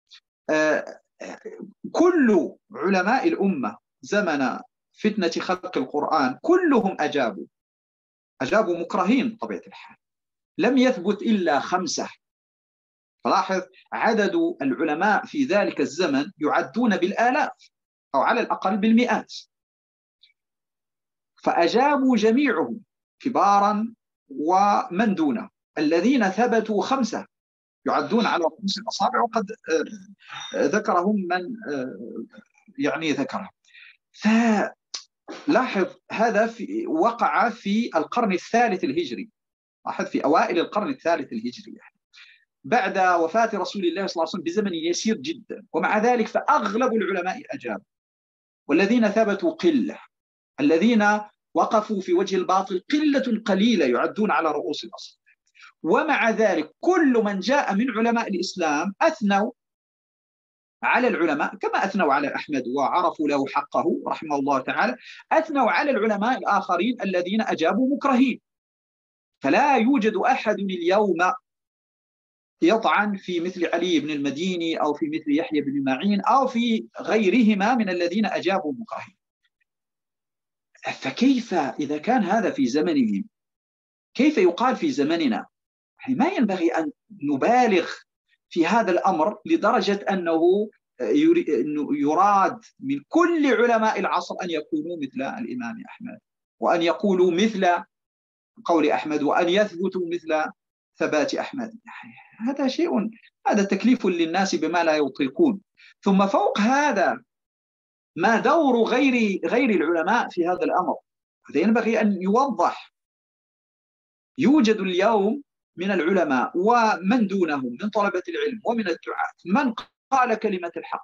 كل علماء الأمة زمن فتنة خلق القرآن كلهم أجابوا أجابوا مكرهين بطبيعة الحال، لم يثبت إلا خمسة. فلاحظ عدد العلماء في ذلك الزمن يعدون بالآلاف أو على الأقل بالمئات، فأجابوا جميعهم كبارا ومن دونه. الذين ثبتوا خمسة يعدون على رؤوس الأصابع، وقد ذكرهم من يعني ذكرهم. فلاحظ هذا في وقع في القرن الثالث الهجري، لاحظ في أوائل القرن الثالث الهجري يعني بعد وفاة رسول الله صلى الله عليه وسلم بزمن يسير جدا، ومع ذلك فأغلب العلماء أجابوا، والذين ثبتوا قلة، الذين وقفوا في وجه الباطل قلة قليلة يعدون على رؤوس الأصابع. ومع ذلك كل من جاء من علماء الإسلام أثنوا على العلماء كما أثنوا على أحمد وعرفوا له حقه رحمه الله تعالى، أثنوا على العلماء الآخرين الذين أجابوا مكرهين. فلا يوجد أحد اليوم يطعن في مثل علي بن المديني أو في مثل يحيى بن معين أو في غيرهما من الذين أجابوا مكرهين. فكيف إذا كان هذا في زمنهم كيف يقال في زمننا؟ يعني ما ينبغي أن نبالغ في هذا الأمر لدرجة أنه يراد من كل علماء العصر أن يكونوا مثل الإمام أحمد، وأن يقولوا مثل قول أحمد، وأن يثبتوا مثل ثبات أحمد. هذا شيء، هذا تكليف للناس بما لا يطيقون. ثم فوق هذا ما دور غير غير العلماء في هذا الأمر؟ هذا ينبغي أن يوضح. يوجد اليوم من العلماء ومن دونهم من طلبة العلم ومن الدعاة من قال كلمة الحق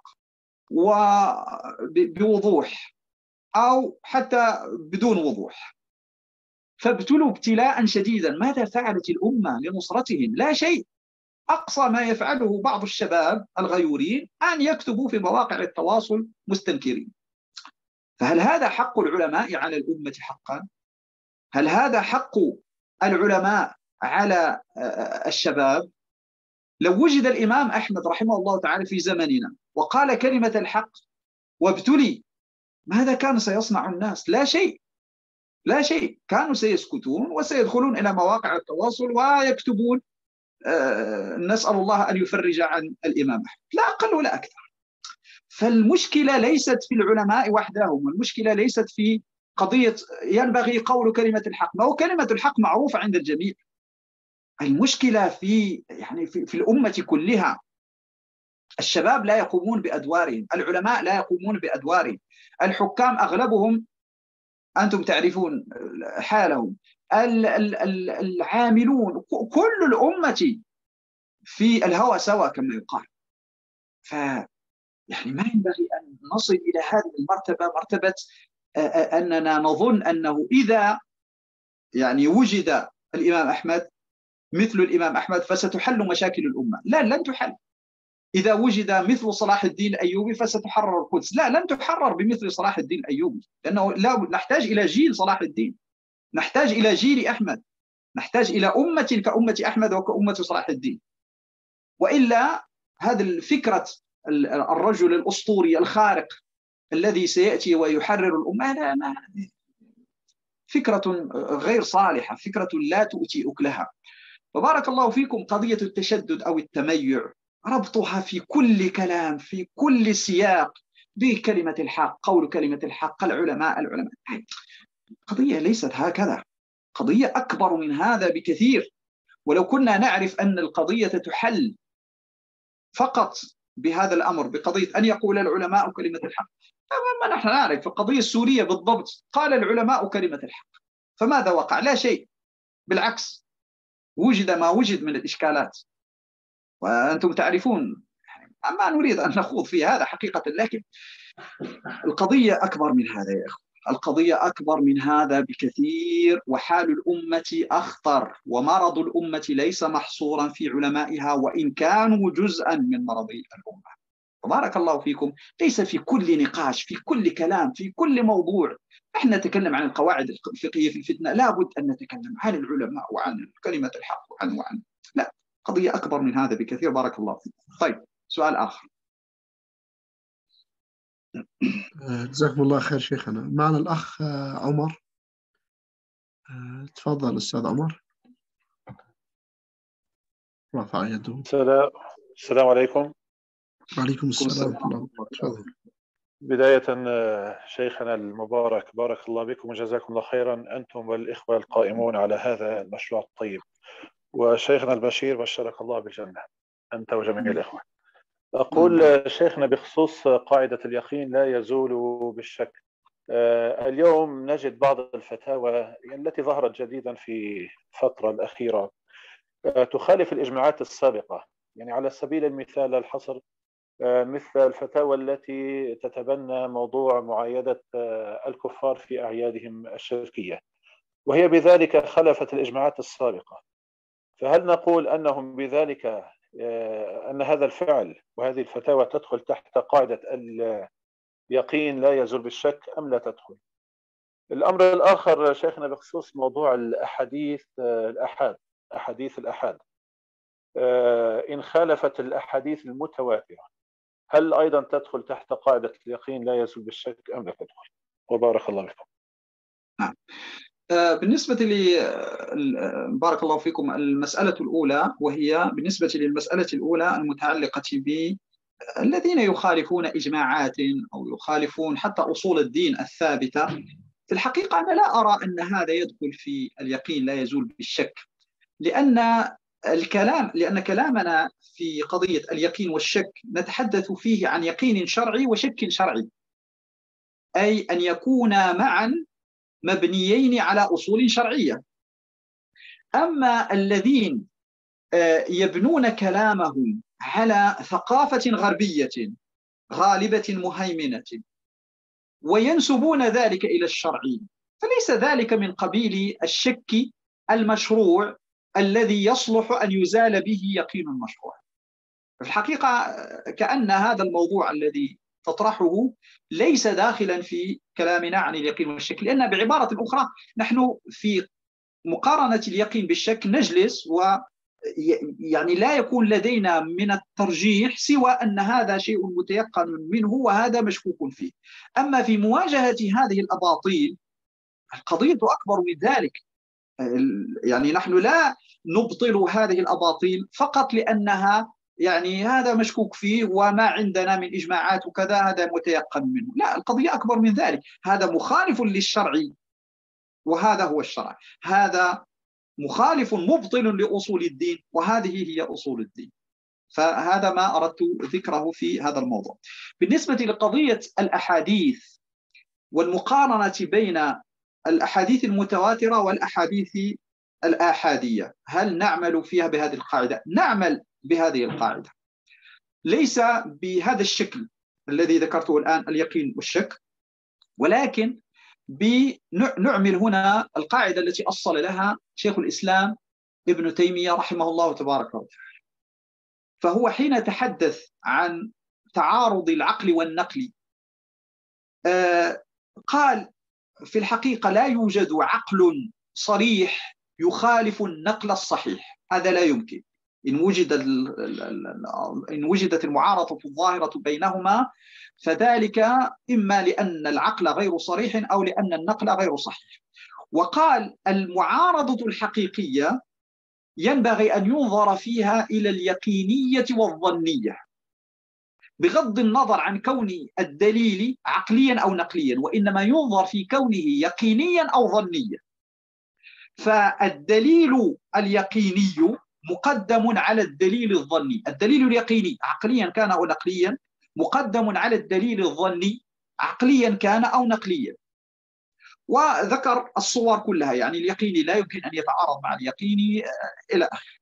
وبوضوح أو حتى بدون وضوح، فابتلوا ابتلاء شديدا. ماذا فعلت الأمة لنصرتهم؟ لا شيء. أقصى ما يفعله بعض الشباب الغيورين أن يكتبوا في مواقع التواصل مستنكرين. فهل هذا حق العلماء على الأمة حقا؟ هل هذا حق العلماء على الشباب؟ لو وجد الإمام أحمد رحمه الله تعالى في زمننا وقال كلمة الحق وابتلي، ماذا كان سيصنع الناس؟ لا شيء، لا شيء. كانوا سيسكتون وسيدخلون إلى مواقع التواصل ويكتبون آه نسأل الله أن يفرج عن الإمام أحمد، لا أقل ولا أكثر. فالمشكلة ليست في العلماء وحدهم، والمشكلة ليست في قضية ينبغي قول كلمة الحق، ما هو كلمة الحق معروفة عند الجميع. المشكلة في يعني في, في الأمة كلها. الشباب لا يقومون بأدوارهم، العلماء لا يقومون بأدوارهم، الحكام أغلبهم أنتم تعرفون حالهم، العاملون، كل الأمة في الهوى سوا كما يقال. ف يعني ما ينبغي أن نصل إلى هذه المرتبة، مرتبة أننا نظن أنه إذا يعني وجد الإمام أحمد مثل الإمام أحمد فستحل مشاكل الأمة. لا، لن تحل. إذا وجد مثل صلاح الدين الأيوبي فستحرر القدس. لا، لن تحرر بمثل صلاح الدين الأيوبي، لأنه لا، نحتاج إلى جيل صلاح الدين، نحتاج إلى جيل أحمد، نحتاج إلى أمة كأمة أحمد وكأمة صلاح الدين. وإلا هذه الفكرة الرجل الأسطوري الخارق الذي سيأتي ويحرر الأمة لا، فكرة غير صالحة، فكرة لا تؤتي أكلها. وبارك الله فيكم، قضية التشدد أو التميع ربطها في كل كلام، في كل سياق بكلمة الحق، قول كلمة الحق، العلماء العلماء قضية ليست هكذا، قضية أكبر من هذا بكثير. ولو كنا نعرف أن القضية تحل فقط بهذا الأمر، بقضية أن يقول العلماء كلمة الحق، ما نحن نعرف. في القضية السورية بالضبط قال العلماء كلمة الحق، فماذا وقع؟ لا شيء، بالعكس وجد ما وجد من الإشكالات، وأنتم تعرفون. ما نريد أن نخوض في هذا حقيقة، لكن القضية أكبر من هذا يا أخوة، القضية أكبر من هذا بكثير، وحال الأمة أخطر، ومرض الأمة ليس محصورا في علمائها وإن كانوا جزءا من مرض الأمة. بارك الله فيكم، ليس في كل نقاش، في كل كلام، في كل موضوع احنا نتكلم عن القواعد الفقهية في الفتنة، لابد أن نتكلم عن العلماء وعن كلمة الحق وعن وعن لا، قضية أكبر من هذا بكثير. بارك الله فيكم. طيب، سؤال آخر. جزاكم الله خير شيخنا. معنا الأخ عمر، تفضل أستاذ عمر. رفع يده. السلام السلام عليكم. وعليكم السلام ورحمة الله وبركاته. بداية شيخنا المبارك، بارك الله بكم وجزاكم الله خيرا أنتم والإخوة القائمون على هذا المشروع الطيب. وشيخنا البشير بشرك الله بالجنة أنت وجميع الإخوة. أقول شيخنا بخصوص قاعدة اليقين لا يزول بالشك. اليوم نجد بعض الفتاوى التي ظهرت جديدا في الفترة الأخيرة تخالف الإجماعات السابقة، يعني على سبيل المثال الحصر مثل الفتاوى التي تتبنى موضوع معايدة الكفار في أعيادهم الشركية، وهي بذلك خالفت الإجماعات السابقة. فهل نقول أنهم بذلك أن هذا الفعل وهذه الفتاوى تدخل تحت قاعدة اليقين لا يزول بالشك أم لا تدخل؟ الأمر الآخر شيخنا بخصوص موضوع الأحاديث الأحاد أحاديث الأحاد إن خالفت الأحاديث المتواترة هل أيضا تدخل تحت قاعدة اليقين لا يزول بالشك أم لا تدخل؟ وبارك الله بكم. نعم. بالنسبة لي بارك الله فيكم، المسألة الأولى، وهي بالنسبة للمسألة الأولى المتعلقة بالذين يخالفون إجماعات أو يخالفون حتى أصول الدين الثابتة، في الحقيقة أنا لا أرى أن هذا يدخل في اليقين لا يزول بالشك، لأن الكلام لأن كلامنا في قضية اليقين والشك نتحدث فيه عن يقين شرعي وشك شرعي، أي أن يكونا معا مبنيين على أصول شرعية. أما الذين يبنون كلامهم على ثقافة غربية غالبة مهيمنة وينسبون ذلك إلى الشرع، فليس ذلك من قبيل الشك المشروع الذي يصلح أن يزال به يقين المشروع. في الحقيقة كأن هذا الموضوع الذي تطرحه ليس داخلا في كلامنا عن اليقين والشك، لأن بعبارة أخرى نحن في مقارنة اليقين بالشك نجلس و يعني لا يكون لدينا من الترجيح سوى أن هذا شيء متيقن منه وهذا مشكوك فيه. أما في مواجهة هذه الأباطيل القضية أكبر من ذلك. يعني نحن لا نبطل هذه الأباطيل فقط لأنها يعني هذا مشكوك فيه وما عندنا من إجماعات وكذا هذا متيقن منه، لا، القضية أكبر من ذلك. هذا مخالف للشرع وهذا هو الشرع، هذا مخالف مبطل لأصول الدين وهذه هي أصول الدين. فهذا ما أردت ذكره في هذا الموضوع. بالنسبة لقضية الأحاديث والمقارنة بين الأحاديث المتواترة والأحاديث الآحادية، هل نعمل فيها بهذه القاعدة؟ نعمل بهذه القاعدة، ليس بهذا الشكل الذي ذكرته الآن اليقين والشك، ولكن بنعمل هنا القاعدة التي أصل لها شيخ الإسلام ابن تيمية رحمه الله تبارك وتعالى. فهو حين تحدث عن تعارض العقل والنقل آه قال في الحقيقة لا يوجد عقل صريح يخالف النقل الصحيح، هذا لا يمكن. إن وجد إن وجدت المعارضة الظاهرة بينهما فذلك إما لأن العقل غير صريح أو لأن النقل غير صحيح. وقال المعارضة الحقيقية ينبغي أن ينظر فيها إلى اليقينية والظنية بغض النظر عن كون الدليل عقليا أو نقليا، وإنما ينظر في كونه يقينيا أو ظنيا. فالدليل اليقيني مقدم على الدليل الظني، الدليل اليقيني عقليا كان أو نقليا مقدم على الدليل الظني عقليا كان أو نقليا. وذكر الصور كلها، يعني اليقيني لا يمكن أن يتعارض مع اليقيني إلى آخره.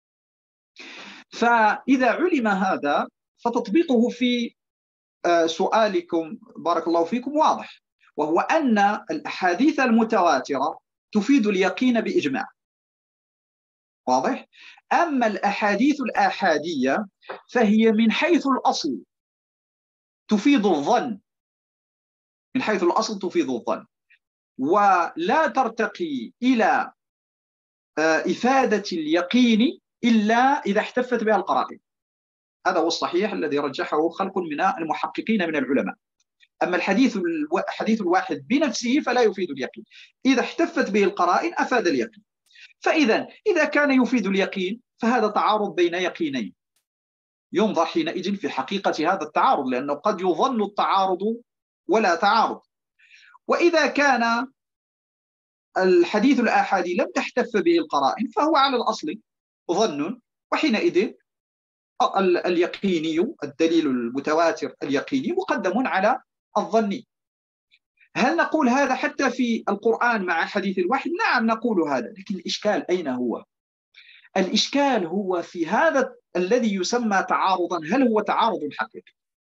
فإذا علم هذا فتطبيقه في سؤالكم بارك الله فيكم واضح، وهو أن الأحاديث المتواترة تفيد اليقين بإجماع، واضح؟ أما الأحاديث الآحادية فهي من حيث الأصل تفيد الظن، من حيث الأصل تفيد الظن، ولا ترتقي إلى إفادة اليقين إلا إذا احتفت بها القرائن. هذا هو الصحيح الذي رجحه خلق من المحققين من العلماء. أما الحديث الحديث الواحد بنفسه فلا يفيد اليقين، إذا احتفت به القرائن أفاد اليقين. فإذا إذا كان يفيد اليقين فهذا تعارض بين يقينين، ينظر حينئذ في حقيقة هذا التعارض، لأنه قد يظن التعارض ولا تعارض. وإذا كان الحديث الآحادي لم تحتف به القرائن فهو على الأصل ظن، وحينئذ اليقيني الدليل المتواتر اليقيني مقدم على الظني. هل نقول هذا حتى في القرآن مع حديث الوحي؟ نعم نقول هذا، لكن الإشكال أين هو؟ الإشكال هو في هذا الذي يسمى تعارضا، هل هو تعارض حقيقي؟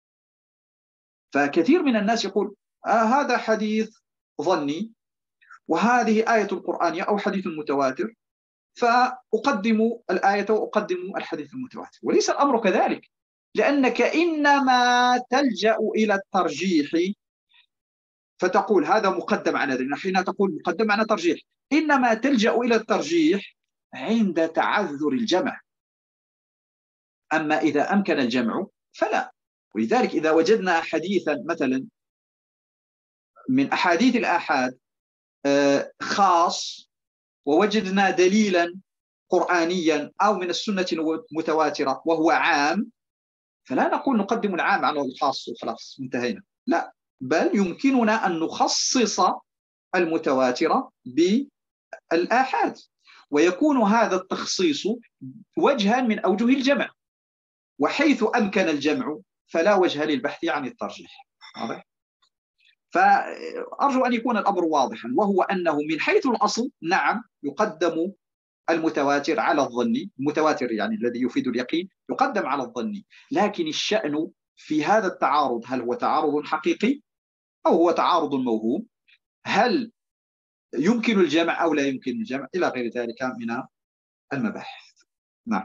فكثير من الناس يقول آه هذا حديث ظني وهذه آية القرآن أو حديث متواتر، فأقدم الآية وأقدم الحديث المتواتر، وليس الأمر كذلك، لأنك إنما تلجأ إلى الترجيح فتقول هذا مقدم على ذلك. حين تقول مقدم على ترجيح إنما تلجأ إلى الترجيح عند تعذر الجمع، أما إذا أمكن الجمع فلا. ولذلك إذا وجدنا حديثا مثلا من أحاديث الآحاد خاص ووجدنا دليلا قرآنيا أو من السنة المتواترة وهو عام، فلا نقول نقدم العام على الخاص وخلاص انتهينا، لا، بل يمكننا أن نخصص المتواترة بالآحاد، ويكون هذا التخصيص وجها من أوجه الجمع، وحيث أمكن الجمع فلا وجه للبحث عن الترجيح. واضح؟ فأرجو أن يكون الأمر واضحا، وهو أنه من حيث الأصل نعم يقدم المتواتر على الظني، المتواتر يعني الذي يفيد اليقين يقدم على الظني، لكن الشأن في هذا التعارض هل هو تعارض حقيقي أو هو تعارض موهوم؟ هل يمكن الجمع أو لا يمكن الجمع إلى غير ذلك من المباحث. نعم.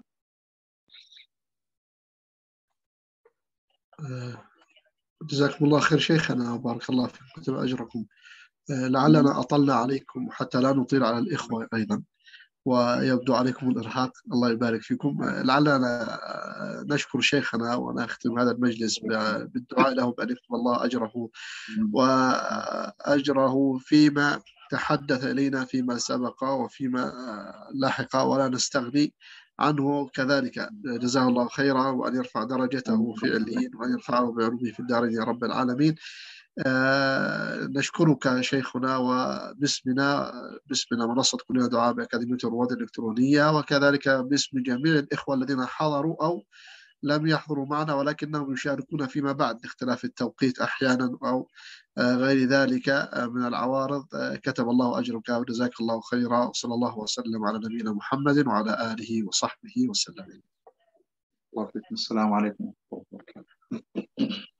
جزاكم الله خير شيخنا وبارك الله فيكم كتب أجركم. لعلنا أطلنا عليكم حتى لا نطيل على الإخوة أيضا ويبدو عليكم الإرهاق، الله يبارك فيكم. لعلنا نشكر شيخنا ونختم هذا المجلس بالدعاء له بأن يكتب الله أجره وأجره فيما تحدث إلينا فيما سبق وفيما لاحق، ولا نستغني عنه كذلك. جزاه الله خيرا، وأن يرفع درجته في عليين وأن يرفعه بعلومه في الدارين يا رب العالمين. آه نشكرك شيخنا، وباسمنا باسمنا منصة كلنا دعاء بأكاديمية الرواد الإلكترونية، وكذلك باسم جميع الإخوة الذين حضروا أو لم يحضروا معنا ولكنهم يشاركون فيما بعد باختلاف التوقيت أحيانا أو آه غير ذلك آه من العوارض. آه كتب الله أجرك وجزاك الله خيرا، وصلى الله وسلم على نبينا محمد وعلى آله وصحبه وسلم. السلام عليكم ورحمة الله وبركاته.